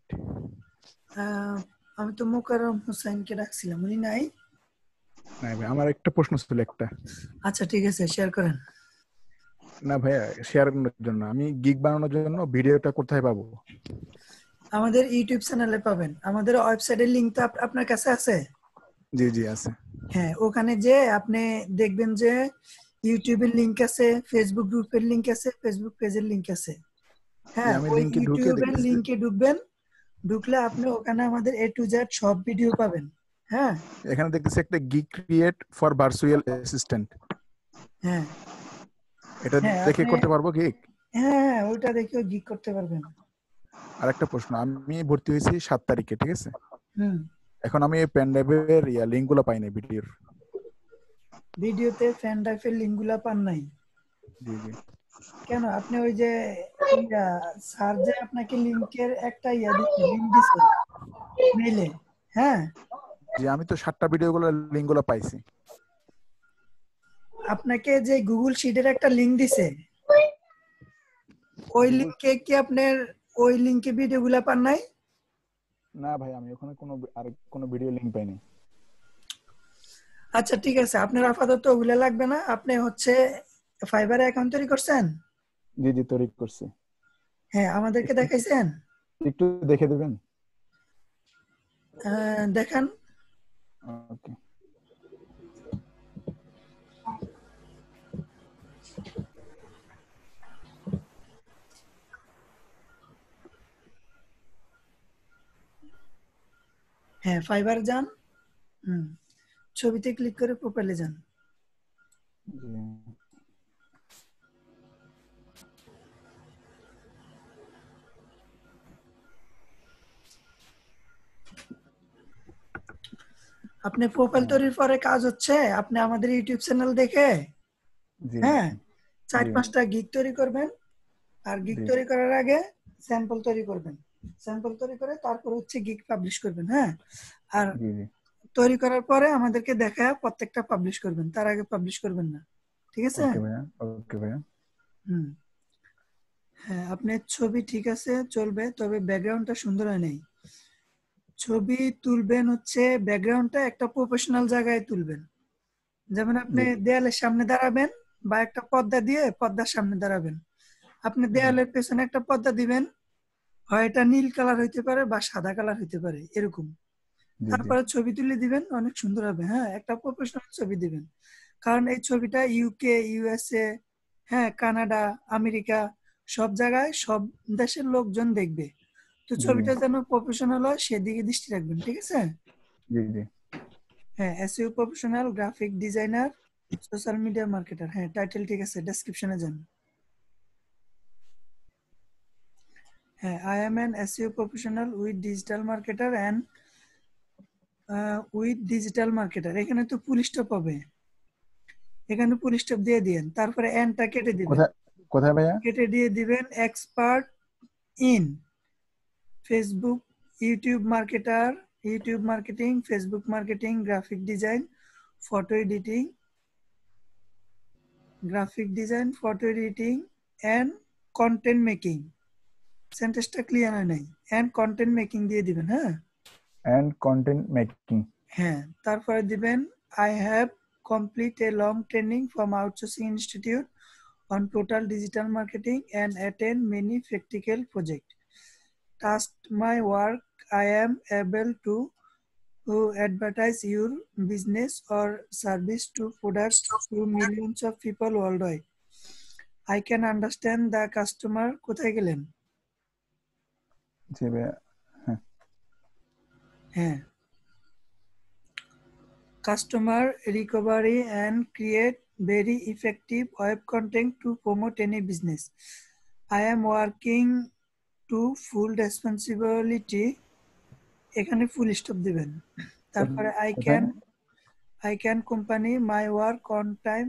আমি তো মুকাররম হুসাইনকে ডাকছিলাম, উনি নাই? না ভাই, আমার একটা প্রশ্ন ছিল একটা। আচ্ছা ঠিক আছে, শেয়ার করেন। না ভাইয়া, শেয়ার করার জন্য আমি গিগ বানানোর জন্য ভিডিওটা কোথায় পাবো? আমাদের ইউটিউব চ্যানেলে পাবেন। আমাদের ওয়েবসাইটের লিংক তো আপনার কাছে আছে? জি জি আছে। হ্যাঁ, ওখানে যে আপনি দেখবেন যে ইউটিউবের লিংক আছে, ফেসবুক গ্রুপের লিংক আছে, ফেসবুক পেজের লিংক আছে। হ্যাঁ, আমি ওই লিংকে ঢুকে ইউটিউবের দেখতেছি। লিংকে ঢুকবেন, ঢুকলে আপনি ওখানে আমাদের A to Z সব ভিডিও পাবেন। হ্যাঁ, এখানে দেখতেছি একটা gig create for virtual assistant. হ্যাঁ, এটা হ্যাঁ, দেখে করতে পারবো গিগ? হ্যাঁ, ওইটা দেখেও গিগ করতে পারবেন। আর একটা প্রশ্ন, আমি ভর্তি হয়েছি 7 তারিখে, ঠিক আছে? হুম, এখন আমি এই পেন ড্রাইভের লিংকগুলো পাই না ভিডিওর। ভিডিওতে ফ্যান ড্রাইভের লিংকগুলো পান নাই? জি জি। কেন, আপনি ওই যে স্যার যে আপনাকে লিংকের একটা লিংক দিছে মেইলে? হ্যাঁ, জি, আমি তো 7টা ভিডিওগুলো লিংকগুলো পাইছি। আপনাকে যে গুগল শিটের একটা লিংক দিছে, ওই লিংকে কি আপনার ওই লিংকে ভিডিওগুলো পান নাই? না ভাই, আমি ওখানে কোনো ভিডিও লিংক পাইনি। আচ্ছা ঠিক আছে, আপনার আপাতত ওগুলা লাগবে না। আপনি হচ্ছে ফাইবারে অ্যাকাউন্ট তৈরি করছেন? জি জি, তৈরি করছি। হ্যাঁ, আমাদেরকে দেখাইছেন? একটু দেখে দিবেন? দেখান। ওকে। হ্যাঁ, ফাইবার যান, ছবিতে ক্লিক করে প্রোফাইলে যান। জি। আপনি প্রোফাইল তৈরির পরে কাজ হচ্ছে আপনি আমাদের ইউটিউব চ্যানেল দেখে, হ্যাঁ, 4-5টা গিগ তৈরি করবেন। আর গিগ তৈরি করার আগে স্যাম্পল তৈরি করবেন। স্যাম্পল তৈরি করে তারপর হচ্ছে গিগ পাবলিশ করবেন। হ্যাঁ, আর তৈরি করার পরে আমাদেরকে দেখায় প্রত্যেকটা পাবলিশ করবেন, তার আগে পাবলিশ করবেন না, ঠিক আছে? ওকে ভাইয়া, ওকে ভাইয়া। হ্যাঁ, আপনার ছবি ঠিক আছে, চলবে, তবে ব্যাকগ্রাউন্ডটা সুন্দর হয় নাই। ছবি তুলবেন হচ্ছে ব্যাকগ্রাউন্ডটা একটা প্রফেশনাল জায়গায় তুলবেন। যেমন আপনি দেয়ালের সামনে দাঁড়াবেন বা একটা পর্দা দিয়ে পর্দার সামনে দাঁড়াবেন। আপনি দেয়ালের পেছনে একটা পর্দা দিবেন, হয় এটা নীল কালার হইতে পারে বা সাদা কালার হইতে পারে, এরকম। তারপরে ছবি তুলে দিবেন, অনেক সুন্দর হবে। হ্যাঁ, একটা প্রফেশনাল ছবি দিবেন, কারণ এই ছবিটা ইউকে, ইউএসএ, হ্যাঁ, কানাডা, আমেরিকা, সব জায়গায় সব দেশের লোকজন দেখবে। তো ছবিটা যেন প্রফেশনাল হয় সেদিকে দৃষ্টি রাখবেন, ঠিক আছে? জি জি। হ্যাঁ, SEO professional, graphic designer, social media marketer. হ্যাঁ, টাইটেল ঠিক আছে, ডেসক্রিপশনে যান। হ্যাঁ, I am an SEO professional with digital marketer and with digital marketer। এখানে তো ফুল স্টপ হবে, এখানে ফুল স্টপ দিয়ে দিবেন, তারপরে এন্ডটা কেটে দিবেন, কোথায় কোথায় ভাইয়া? কেটে দিয়ে দিবেন expert in Facebook, YouTube marketer, YouTube marketing, Facebook marketing, graphic design, photo editing, photo editing and content making. সেন্টেন্সটা ক্লিয়ার হয় নাই, এন্ড কন্টেন্ট মেকিং দিয়ে দিবেন। হ্যাঁ এন্ড কন্টেন্ট মেকিং। হ্যাঁ, তারপরে দিবেন I have complete a long training from outsourcing institute on total digital marketing and attend many practical projects. Trust my work, I am able to advertise your business or service to products to millions of people worldwide. I can understand the customer। কোথায় গেলেন? জি ভাইয়া। হ্যাঁ, customer recovery and create very effective web content to promote any business. I am working to full responsibility। এখানে full stop দিবেন, তারপরে I can company my work on time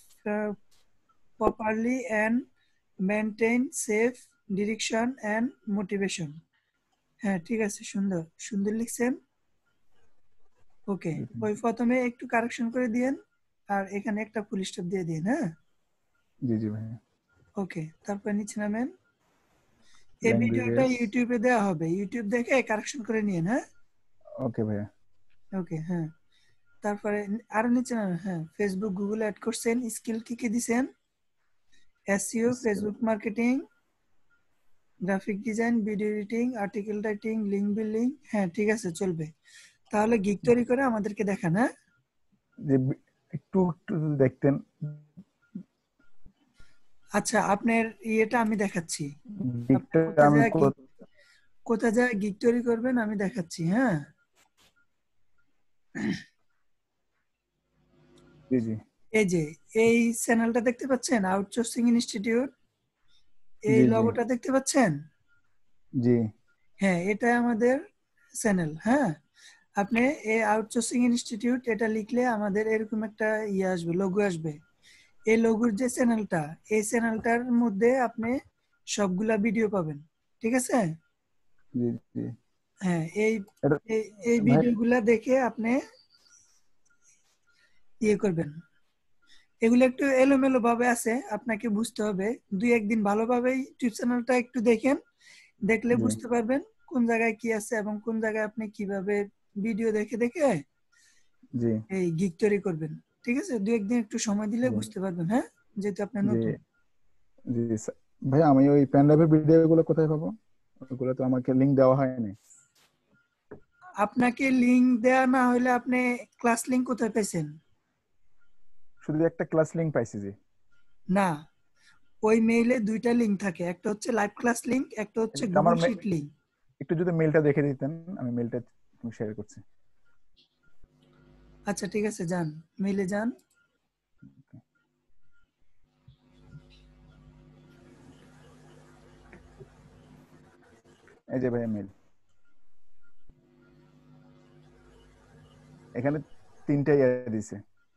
properly and maintain safe direction and motivation। হ্যাঁ ঠিক আছে, সুন্দর সুন্দর লিখছেন। ওকে, ওই প্রথমে একটু কারেকশন করে দিয়েন আর এখানে একটা ফুল স্টপ দিয়ে দিন। হ্যাঁ জি জি ভাইয়া। ওকে, তারপর নিচে নামেন। এই ভিডিওটা ইউটিউবে দেওয়া হবে, ইউটিউব দেখে কারেকশন করে নিয়েন। হ্যাঁ ওকে ভাইয়া। ওকে হ্যাঁ, তারপরে আরো নিচে নামেন। হ্যাঁ, ফেসবুক গুগল অ্যাড করছেন, স্কিল কি কি দিবেন? SEO, Facebook marketing, graphic design, video editing, article writing, link building. হ্যাঁ ঠিক আছে, চলবে। তাহলে গিগ তৈরি করে আমাদেরকে দেখান। হ্যাঁ একটু দেখতেন। আচ্ছা, আপনার ইয়েটা আমি দেখাচ্ছি, কোথায় যায় গিগ তৈরি করবেন আমি দেখাচ্ছি। হ্যাঁ জি জি। এই যে এই চ্যানেলটা দেখতে পাচ্ছেন, আউটসোর্সিং ইনস্টিটিউট, এই লোগোটা দেখতে পাচ্ছেন? জি হ্যাঁ, এটা আমাদের চ্যানেল। হ্যাঁ, আপনি এই আউটসোর্সিং ইনস্টিটিউট এটা লিখলে আমাদের এরকম একটা ইয়ে আসবে, লোগো আসবে। এই লোগোর যে চ্যানেলটা, এই চ্যানেলটার মধ্যে আপনি সবগুলা ভিডিও পাবেন। ঠিক আছে? জি জি। হ্যাঁ, এই ভিডিওগুলা দেখে আপনি ইয়ে করবেন। এগুলো একটু এলোমেলো ভাবে আছে, আপনাকে বুঝতে হবে। দুই একদিন ভালোভাবে ইউটিউব চ্যানেলটা একটু দেখেন, দেখলে বুঝতে পারবেন কোন জায়গায় কি আছে এবং কোন জায়গায় আপনি কিভাবে ভিডিও দেখে দেখে জি এই গিগ তৈরি করবেন। ঠিক আছে? দুই একদিন একটু সময় দিলে বুঝতে পারবেন। হ্যাঁ, যেহেতু আপনি নতুন। জি ভাই, আমি ওই পেন ড্রাইভের ভিডিওগুলো কোথায় পাবো? ওগুলো তো আমাকে লিংক দেওয়া হয়নি। আপনাকে লিংক দেয়া না হলে আপনি ক্লাস লিংক কোথায় পেয়েছেন? শুধু একটা ক্লাস লিংক পাইছি। জি না, ওই মেইলে দুইটা লিংক থাকে, একটা হচ্ছে লাইভ ক্লাস লিংক, একটা হচ্ছে গুগল শিট লিংক। একটু যদি মেইলটা দেখে দিতেন, আমি মেইলটা শেয়ার করছি। আচ্ছা ঠিক আছে, যান মেইলে যান। এই যে ভাই মেইল, এখানে তিনটা ইয়ে দিছে।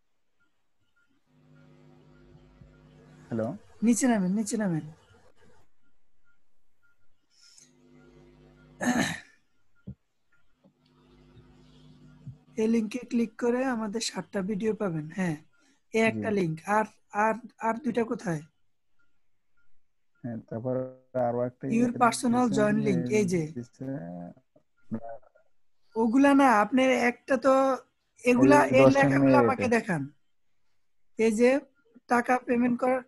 হ্যালো, নিচে নামেন, নিচে নামেন। এই লিংকে ক্লিক করে আমাদের 7টা ভিডিও পাবেন। হ্যাঁ, এই একটা লিংক, আর আর আর দুইটা কোথায়? হ্যাঁ, তারপর আরো একটা ইউর পার্সোনাল জয়েন লিংক, এই যে ওগুলা না, আপনার একটা তো এগুলা, এই লেখাগুলো আমাকে দেখান। এই যে টাকা পেমেন্ট করার,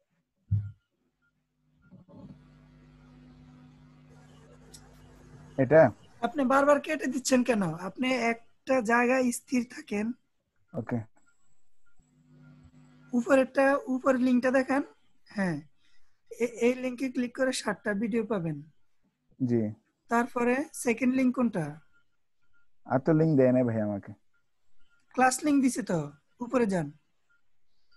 এটা আপনি বারবার কেটে দিচ্ছেন কেন? আপনি একটা জায়গায় স্থির থাকেন। ওকে, উপরেরটা, উপরের লিংকটা দেখান। হ্যাঁ, এই লিংকে ক্লিক করে 7টা ভিডিও পাবেন। জি। তারপরে সেকেন্ড লিংক কোনটা? আর তো লিংক দেয় না ভাই আমাকে। ক্লাস লিংক দিছে তো, উপরে যান।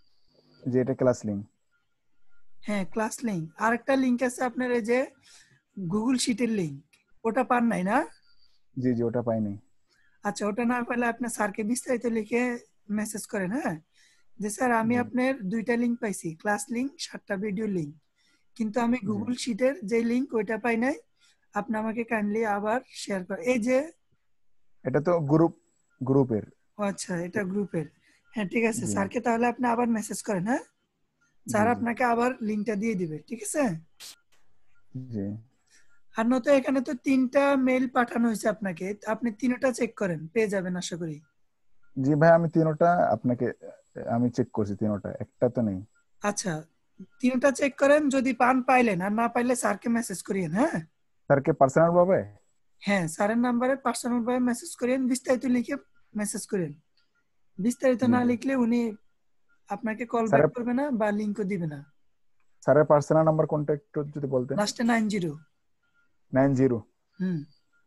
যে এটা ক্লাস লিংক। হ্যাঁ, ক্লাস লিংক। আরেকটা লিংক আছে আপনার, এই যে গুগল শিটের লিংক ওটা পান নাই না? জি জি ওটা পাইনি। আচ্ছা, ওটা না পেলে আপনি স্যারকে বিস্তারিত লিখে মেসেজ করেন, হ্যাঁ, যে স্যার আমি আপনার 2টা লিংক পাইছি, ক্লাস লিংক 7টা ভিডিও লিংক, কিন্তু আমি গুগল শিটের যে লিংক ওইটা পাই নাই, আপনি আমাকে কাইন্ডলি আবার শেয়ার করেন। এই যে এটা তো গ্রুপের। ও আচ্ছা, এটা গ্রুপের। হ্যাঁ ঠিক আছে, জি। স্যারকে তাহলে আপনি আবার মেসেজ করেন, হ্যাঁ, স্যার আপনাকে আবার লিংকটা দিয়ে দিবে, ঠিক আছে? জি আর নয়তো এখানে তো 3টা মেইল পাঠানো হয়েছে আপনাকে, আপনি 3টা চেক করেন, পেয়ে যাবেন আশা করি। জি ভাই আমি তিনটা আপনাকে আমি চেক করছি, তিনটা, একটা তো নেই। আচ্ছা, 3টা চেক করেন, যদি পাইলেন, আর না পাইলে স্যারকে মেসেজ করিয়েন, হ্যাঁ। স্যারকে পার্সোনাল ভাবে? হ্যাঁ, স্যারের নাম্বারে পার্সোনাল ভাবে মেসেজ করিয়েন, বিস্তারিত লিখে মেসেজ করেন। বিস্তারিত না লিখলে উনি আপনাকে কল ব্যাক স্যারের করবে না বা লিংকও দিবে না। স্যারের পার্সোনাল নাম্বার কোনটা একটু যদি বলতেন? লাস্টে 90। 90 হুম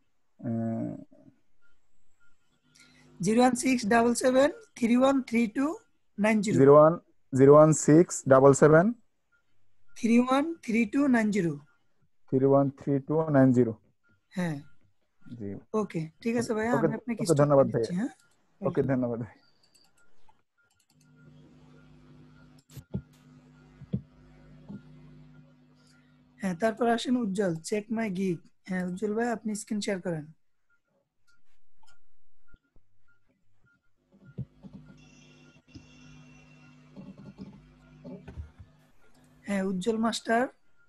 01677313290 01677 313290। 313290। হ্যাঁ জি ওকে, ঠিক আছে ভাইয়া, ওকে আমি আপনাকে ওকে স্টপ ধন্যবাদ করে ভাই। দিচ্ছি। হ্যাঁ ওকে ধন্যবাদ ভাই। হ্যাঁ, তারপর আসেন উজ্জ্বল, চেক মাই গিগ। হ্যাঁ উজ্জ্বল ভাই, আপনি স্ক্রিন শেয়ার করেন। হ্যাঁ উজ্জ্বল মাস্টার।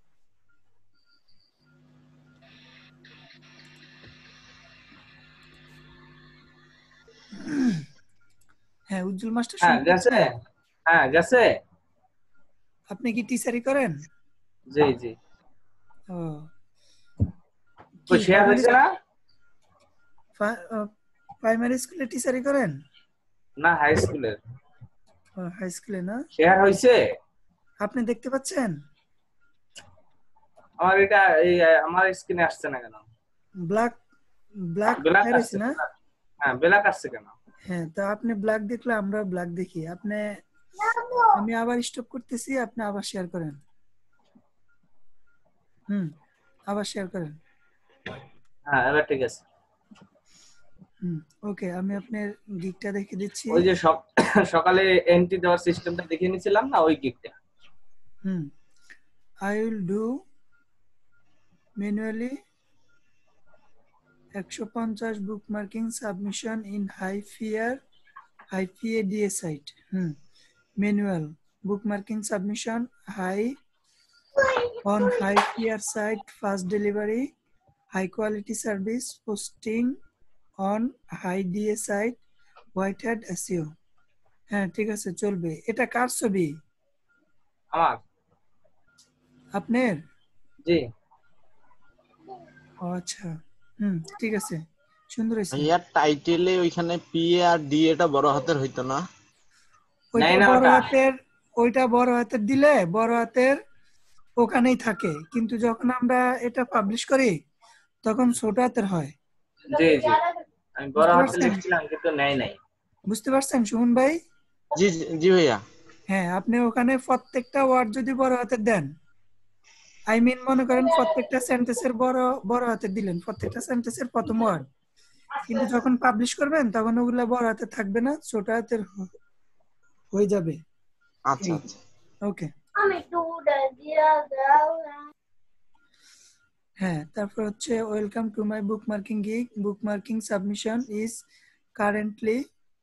হ্যাঁ উজ্জ্বল মাস্টার হ্যাঁ শুনতে গেছে, পাচ্ছেন? হ্যাঁ গেছে। আপনি কি টিচারি করেন? জি জি। ও তো শেয়ার হয়েছে না? প্রাইমারি স্কুলে টিচারি করেন? না হাই স্কুলের। হাই স্কুলে না? শেয়ার হয়েছে? আপনি দেখতে পাচ্ছেন? আমার এটা এই আমার স্ক্রিনে আসছে না কেন? ব্ল্যাক ব্ল্যাক বের আসছে হয়েছে না? হ্যাঁ ব্ল্যাক আসছে কেন? হ্যাঁ, তো আপনি ব্ল্যাক দেখলে আমরা ব্ল্যাক দেখি। আপনি, আমি আবার স্টপ করতেছি, আপনি আবার শেয়ার করেন। আবার শেয়ার করেন। হ্যাঁ এবার ঠিক আছে। ওকে, আমি আপনার গিগটা দেখে দিচ্ছি। ওই যে সকালে এন্ট্রি দেওয়ার সিস্টেমটা দেখে নিছিলাম না, ওই গিগটা। I will do manually 150 bookmarking submission in HiFIA site. Manual bookmarking submission on HiFIA site, fast delivery, high quality service, posting on HiDA site, white hat SEO. হ্যাঁ ঠিক আছে, চলবে। এটা কার ছবি? আমার। আপনার? জি। ও আচ্ছা, ঠিক আছে, সুন্দর হয়েছে। ইয়ার টাইটেলে ওইখানে পি আর ডি এটা বড় হাতের হইতো না? ওইটা বড় হাতের দিলে বড় হাতের ওখানেই থাকে, কিন্তু যখন আমরা এটা পাবলিশ করি তখন ছোট হাতের হয়। জি জি, আমি বড় হাতে লিখছিলাম কিন্তু নেই নাই। বুঝতে পারছেন সুমন ভাই? জি জি ভাইয়া। হ্যাঁ, আপনি ওখানে প্রত্যেকটা ওয়ার্ড যদি বড় হাতের দেন, আই মিন মনে করেন প্রত্যেকটা সেন্টেন্সের বড় হাতের দিলেন, প্রত্যেকটা সেন্টেন্সের প্রথম ওয়ার্ড, কিন্তু যখন পাবলিশ করবেন তখন ওগুলা বড় হাতে থাকবে না, ছোট হাতের হয়ে যাবে। আচ্ছা আচ্ছা ওকে। হ্যাঁ, তারপর হচ্ছে welcome to my bookmarking gig, bookmarking submission is currently.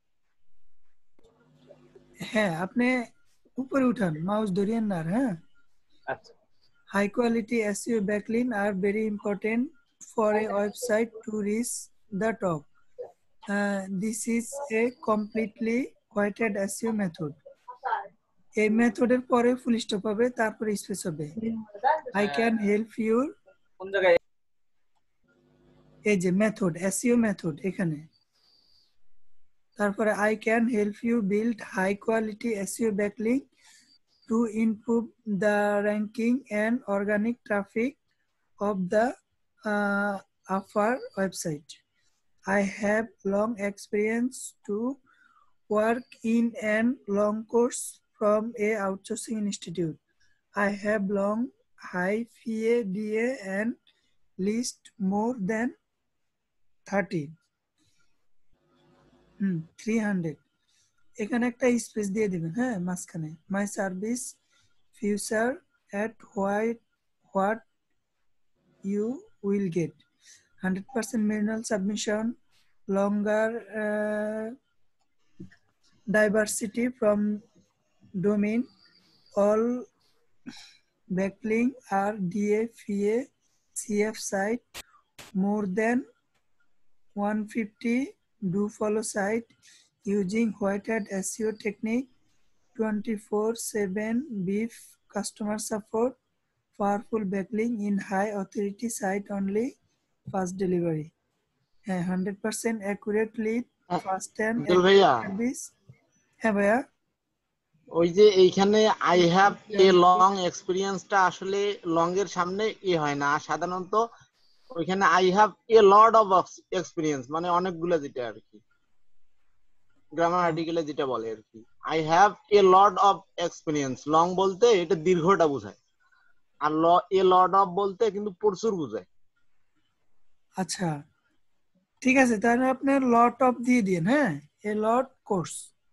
হ্যাঁ, আপনি উপরে উঠান, মাউস ধরিয়েন না। হ্যাঁ আচ্ছা। High quality SEO backlink are very important for a website to reach the top. This is a completely whited SEO method. এই মেথডের পরে ফুল স্টপ হবে, তারপরে স্পেস হবে। I can help you। কোন জায়গায়? এই যে মেথড, SEO মেথড এখানে। তারপরে I can help you build high quality SEO backlink to improve the ranking and organic traffic of the our website. I have long experience to work in an long course from a outsourcing institute. I have long HiFIA and list more than 30 300 এখানে একটা space দিয়ে দিবেন হ্যাঁ মাঝখানে my service future at what you will get 100% manual submission longer diversity from domain all backlink are DA FA CF site more than 150 do follow site using white hat SEO technique 24/7 beef customer support powerful backlink in high authority site only fast delivery 100% accurate lead fast and উজ্জ্বল ভাইয়া service হ্যাঁ ভাইয়া ওই যে এইখানে I have a long এক্সপিরিয়েন্সটা আসলে long এর সামনে হয় না সাধারণত ওইখানে I have a lot of experience মানে অনেকগুলো যেটা আর কি গ্রামার আর্টিকেলে যেটা বলে আর কি I have a lot of experience long বলতে এটা দীর্ঘটা বোঝায় আর এ লট অফ বলতে কিন্তু প্রচুর বোঝায় আচ্ছা ঠিক আছে তাহলে আপনি লট অফ দিয়ে দিন হ্যাঁ এ লট কোর্স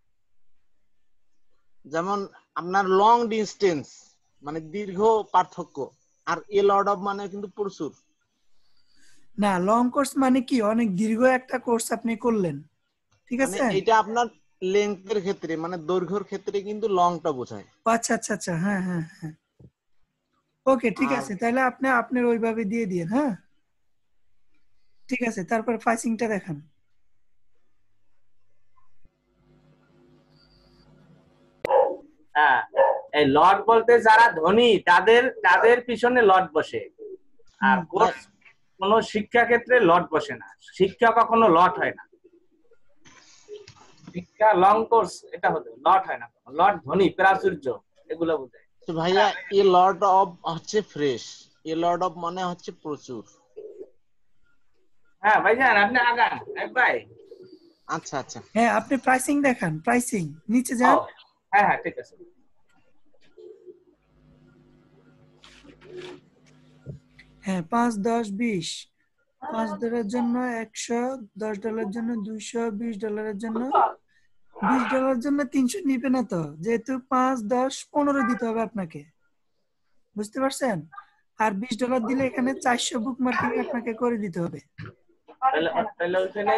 যেমন আপনার লং ডিস্টেন্স মানে দীর্ঘ পার্থক্য আর এ লট অফ মানে কিন্তু প্রচুর না লং কোর্স মানে কি অনেক দীর্ঘ একটা কোর্স আপনি করলেন ঠিক আছে এটা আপনার লেন্থের ক্ষেত্রে মানে দৈর্ঘ্যের ক্ষেত্রে কিন্তু লংটা বোঝায় আচ্ছা আচ্ছা আচ্ছা হ্যাঁ হ্যাঁ হ্যাঁ ওকে ঠিক আছে তাহলে আপনি আপনার ওইভাবে দিয়ে দিন হ্যাঁ ঠিক আছে তারপর প্রাইসিংটা দেখান হ্যাঁ এই লট বলতে যারা ধনী তাদের পিছনে লট বসে আর কোর্স কোন শিক্ষা ক্ষেত্রে লট বসে না শিক্ষা কখনো লট হয় না শিক্ষা লং কোর্স এটা হতো লট হয় না লট ধনী প্রাচুর্য এগুলো বোঝায় তো ভাইয়া এ লট অফ হচ্ছে ফ্রেশ এ লট অফ মানে হচ্ছে প্রচুর হ্যাঁ ভাইজান আপনি আগান ভাই আচ্ছা আচ্ছা হ্যাঁ আপনি প্রাইসিং দেখান প্রাইসিং নিচে যান হ্যাঁ হ্যাঁ ঠিক আছে হ্যাঁ 5 10 20 $5 জন্য 100 $10 জন্য 200 $20 জন্য $20 জন্য 300 নিবে না তো যেহেতু 5 10 15 দিতে হবে আপনাকে বুঝতে পারছেন আর $20 দিলে এখানে 400 বুকমার্কিং আপনাকে করে দিতে হবে তাহলে ওখানে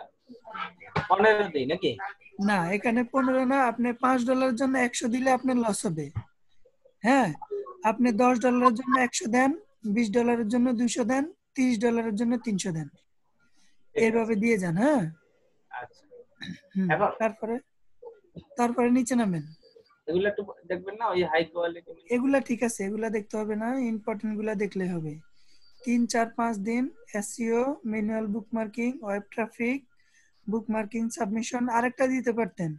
15 দিই নাকি না এখানে 15 না আপনি $5 জন্য 100 দিলে আপনার লস হবে হ্যাঁ আপনি $10 জন্য 100 দেন $20 জন্য 200 দেন $30 জন্য 300 দেন এইভাবে দিয়ে যান হ্যাঁ আচ্ছা তারপরে নিচে নামেন এগুলা একটু দেখবেন না ওই হাই কোয়ালিটি এগুলা ঠিক আছে এগুলা দেখতে হবে না ইম্পর্টেন্ট গুলা দেখলে হবে 3 4 5 দিন SEO manual bookmarking web traffic bookmarking submission আরেকটা দিতে পারতেন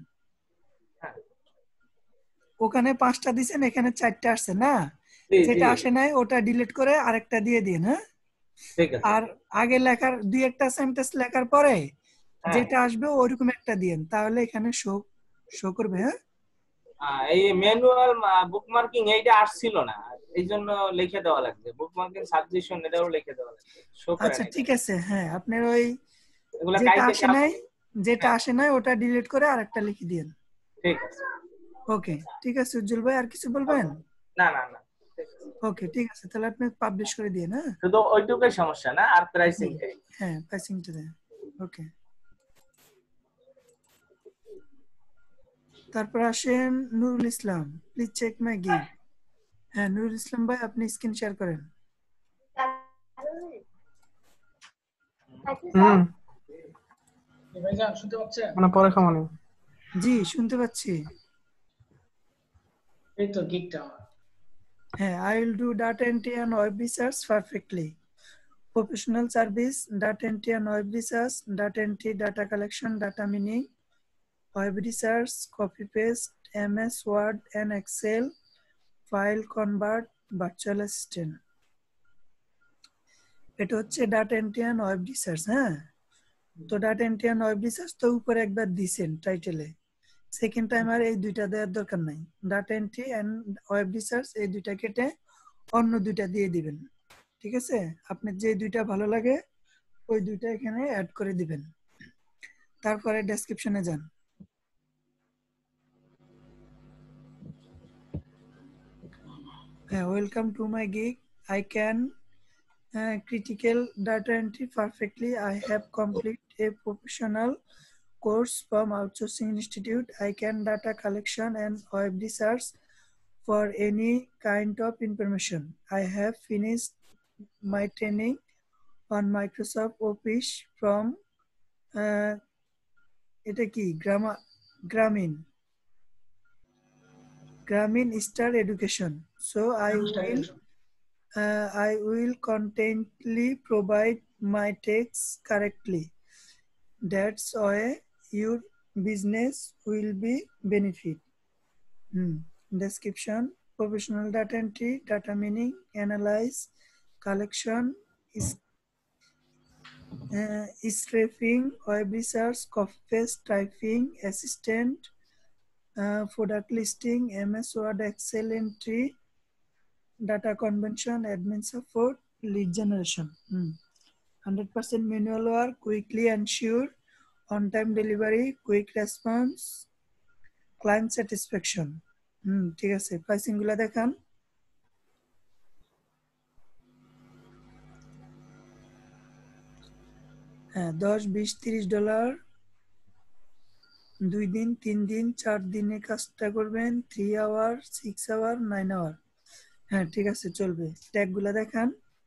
ওখানে 5টা দিবেন এখানে 4টা আসছে না যেটা আসে নাই ওটা ডিলিট করে আরেকটা দিয়ে দিন হ্যাঁ ঠিক আছে আর আগে লেখার দুই একটা সেন্টেন্স লেখার পরে যেটা আসবে ওইরকম একটা দিন তাহলে এখানে শো করবে হ্যাঁ এই ম্যানুয়াল বুকমার্কিং এইটা আসছিল না এইজন্য লিখে দেওয়া লাগবে বুকমার্কিং সাজেশন এটাও লিখে দেওয়া লাগবে আচ্ছা ঠিক আছে হ্যাঁ আপনার ওই যেটা আসে নাই ওটা ডিলিট করে আরেকটা লিখে দিন ঠিক আছে ওকে ঠিক আছে উজ্জ্বল ভাই আর কিছু বলবেন না না না ওকে ঠিক আছে তাহলে আপনি পাবলিশ করে দিন হ্যাঁ শুধু ওইটুকুই সমস্যা না আর প্রাইসিং হ্যাঁ প্রাইসিংটা দেন ওকে তারপর আসেন Nurul Islam please check my gig হ্যাঁ নুরুল ইসলাম ভাই আপনি স্ক্রিন শেয়ার করেন ভাইজান শুনতে পাচ্ছেন মানে পরে খামানি জি শুনতে পাচ্ছি এই তো গিগটা হ্যাঁ I will do data entry and web research perfectly professional service data entry and web research data entry data collection data mining web research copy paste MS Word and Excel file convert virtual assistant এটা হচ্ছে data entry and web research হ্যাঁ তো data entry and web research তো উপরে একবার দিবেন টাইটেলে second time আর এই দুইটা দেওয়ার দরকার নাই data entry and web research এই দুইটা কেটে অন্য দুইটা দিয়ে দিবেন ঠিক আছে, আপনার যে দুইটা ভালো লাগে ওই দুইটা এখানে অ্যাড করে দিবেন। তারপরে ডেসক্রিপশনে যান। Welcome to my gig. I can critical data entry perfectly. I have completed a professional course from Outsourcing Institute. I can data collection and web research for any kind of information. I have finished my training on Microsoft Office from এটা কি Grameen Star Education. So I will constantly provide my texts correctly. That's why your business will be benefit. Description: professional data entry, data meaning, analyze, collection, scraping, web research, copy paste, typing, assistant, product listing, MS Word, Excel entry, data convention, admin support, lead generation. 100% manual work, quickly ensure, on-time delivery, quick response, client satisfaction. ঠিক আছে, pricing গুলা দেখান। হ্যাঁ, $10, $20, $30, 2 দিন, 3 দিন, 4 দিনে কাজটা করবেন, 3 আওয়ার, 6 আওয়ার, 9 আওয়ার। হ্যাঁ ঠিক আছে, চলবে। ট্যাগ গুলা দেখান।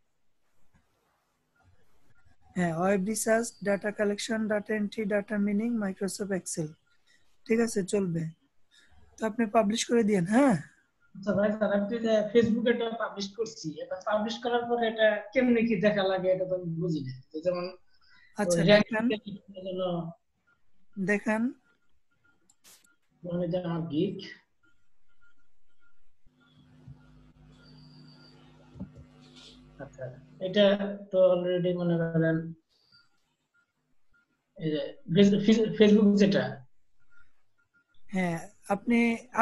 হ্যাঁ, web research, data collection, data entry, data mining, Microsoft Excel. ঠিক আছে, চলবে। তো আপনি পাবলিশ করে দিয়েন। হ্যাঁ আচ্ছা ভাই, স্যার আমি তো ফেসবুকে এটা পাবলিশ করছি, এটা পাবলিশ করার পরে এটা কেমনে কি দেখা লাগে এটা তো আমি বুঝি না। যেমন আচ্ছা দেখান মানে আমার গিগ, আচ্ছা এটা তো অলরেডি মনে করেন এই যে ফেসবুক যেটা। হ্যাঁ, আপনি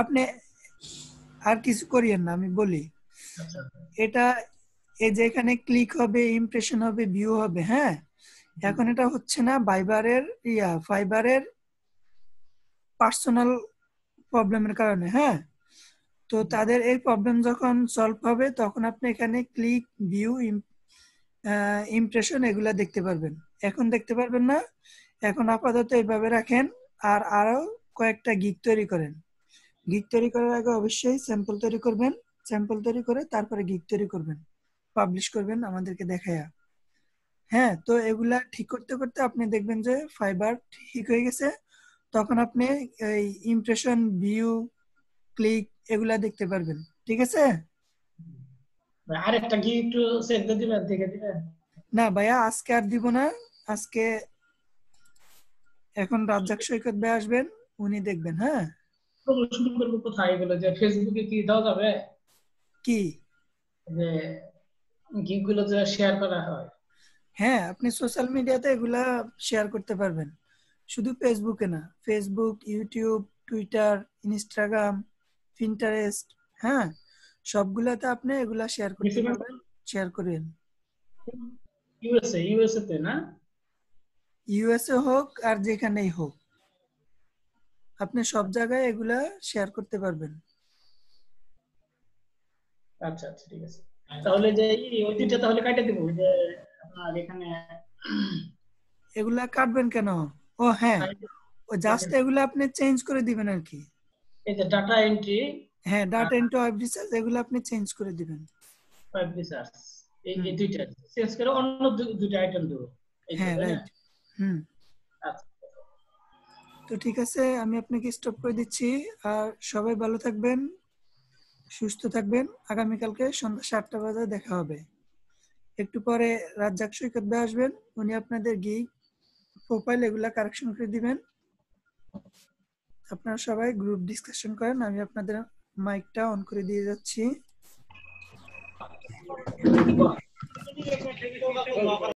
আর কিছু করিয়েন না, আমি বলি। এটা এই যে এখানে ক্লিক হবে, ইমপ্রেশন হবে, ভিউ হবে। হ্যাঁ, এখন এটা হচ্ছে না ফাইবারের পার্সোনাল প্রবলেমের কারণে। হ্যাঁ, তো তাদের এই প্রবলেম যখন সলভ হবে তখন আপনি এখানে ক্লিক, ভিউ, ইমপ্রেশন এগুলা দেখতে পারবেন। এখন দেখতে পারবেন না, এখন আপাতত এইভাবে রাখেন। আর আরো কয়েকটা গিগ তৈরি করেন। গিগ তৈরি করার আগে অবশ্যই স্যাম্পল তৈরি করবেন। স্যাম্পল তৈরি করে তারপরে গিগ তৈরি করবেন, পাবলিশ করবেন আমাদেরকে দেখায়া। হ্যাঁ, তো এগুলা ঠিক করতে করতে আপনি দেখবেন যে ফাইবার ঠিক হয়ে গেছে। তখন আপনি এই ইমপ্রেশন, ভিউ, ক্লিক এগুলা দেখতে পারবেন। ঠিক আছে, আরেকটা কি একটু চেক দিয়ে দিবেন, দেখে দিবেন? না ভাইয়া, আজকে আর দিব না। আজকে এখন রাজ্জাক সৈকত ভাই আসবেন, উনি দেখবেন। হ্যাঁ, প্রমোশন করব কোথায় এগুলো? যে ফেসবুকে কি দেওয়া যাবে কি যে গিগগুলো যে শেয়ার করা হয়? হ্যাঁ, আপনি সোশ্যাল মিডিয়াতে এগুলা শেয়ার করতে পারবেন, শুধু ফেসবুকে না। Facebook, YouTube, Twitter, Instagram, Pinterest, হ্যাঁ সবগুলাতে আপনি এগুলা শেয়ার করতে পারবেন। শেয়ার করেন। ইউএসএ তে না? ইউএসএ হোক আর যেখানেই হোক, আপনি সব জায়গায় এগুলা শেয়ার করতে পারবেন। আচ্ছা আচ্ছা, ঠিক আছে। তাহলে যে ওই দুইটা তাহলে কাটে দেব, যে আপনার এখানে এগুলা কাটবেন কেন? ও হ্যাঁ, ও জাস্ট এগুলা আপনি চেঞ্জ করে দিবেন আর কি। এই যে ডাটা এন্ট্রি, হ্যাঁ, ডাটা এন্ট্রি, ওয়েব রিসার্চ এগুলা আপনি চেঞ্জ করে দিবেন। ওয়েব রিসার্চ এই দুইটা চেঞ্জ করে অন্য দুইটা আইটেম দেব। হ্যাঁ, রাইট। আচ্ছা, তো ঠিক আছে, আমি আপনাকে স্টপ করে দিচ্ছি। আর সবাই ভালো থাকবেন, সুস্থ থাকবেন। আগামীকালকে সন্ধ্যা 7টা বাজে দেখা হবে। একটু পরে রাজ্জাক সৈকত ভাই আসবেন, উনি আপনাদের গিগ, প্রোফাইল এগুলা কারেকশন করে দিবেন। আপনারা সবাই গ্রুপ ডিসকাশন করেন। আমি আপনাদের মাইকটা অন করে দিয়ে যাচ্ছি।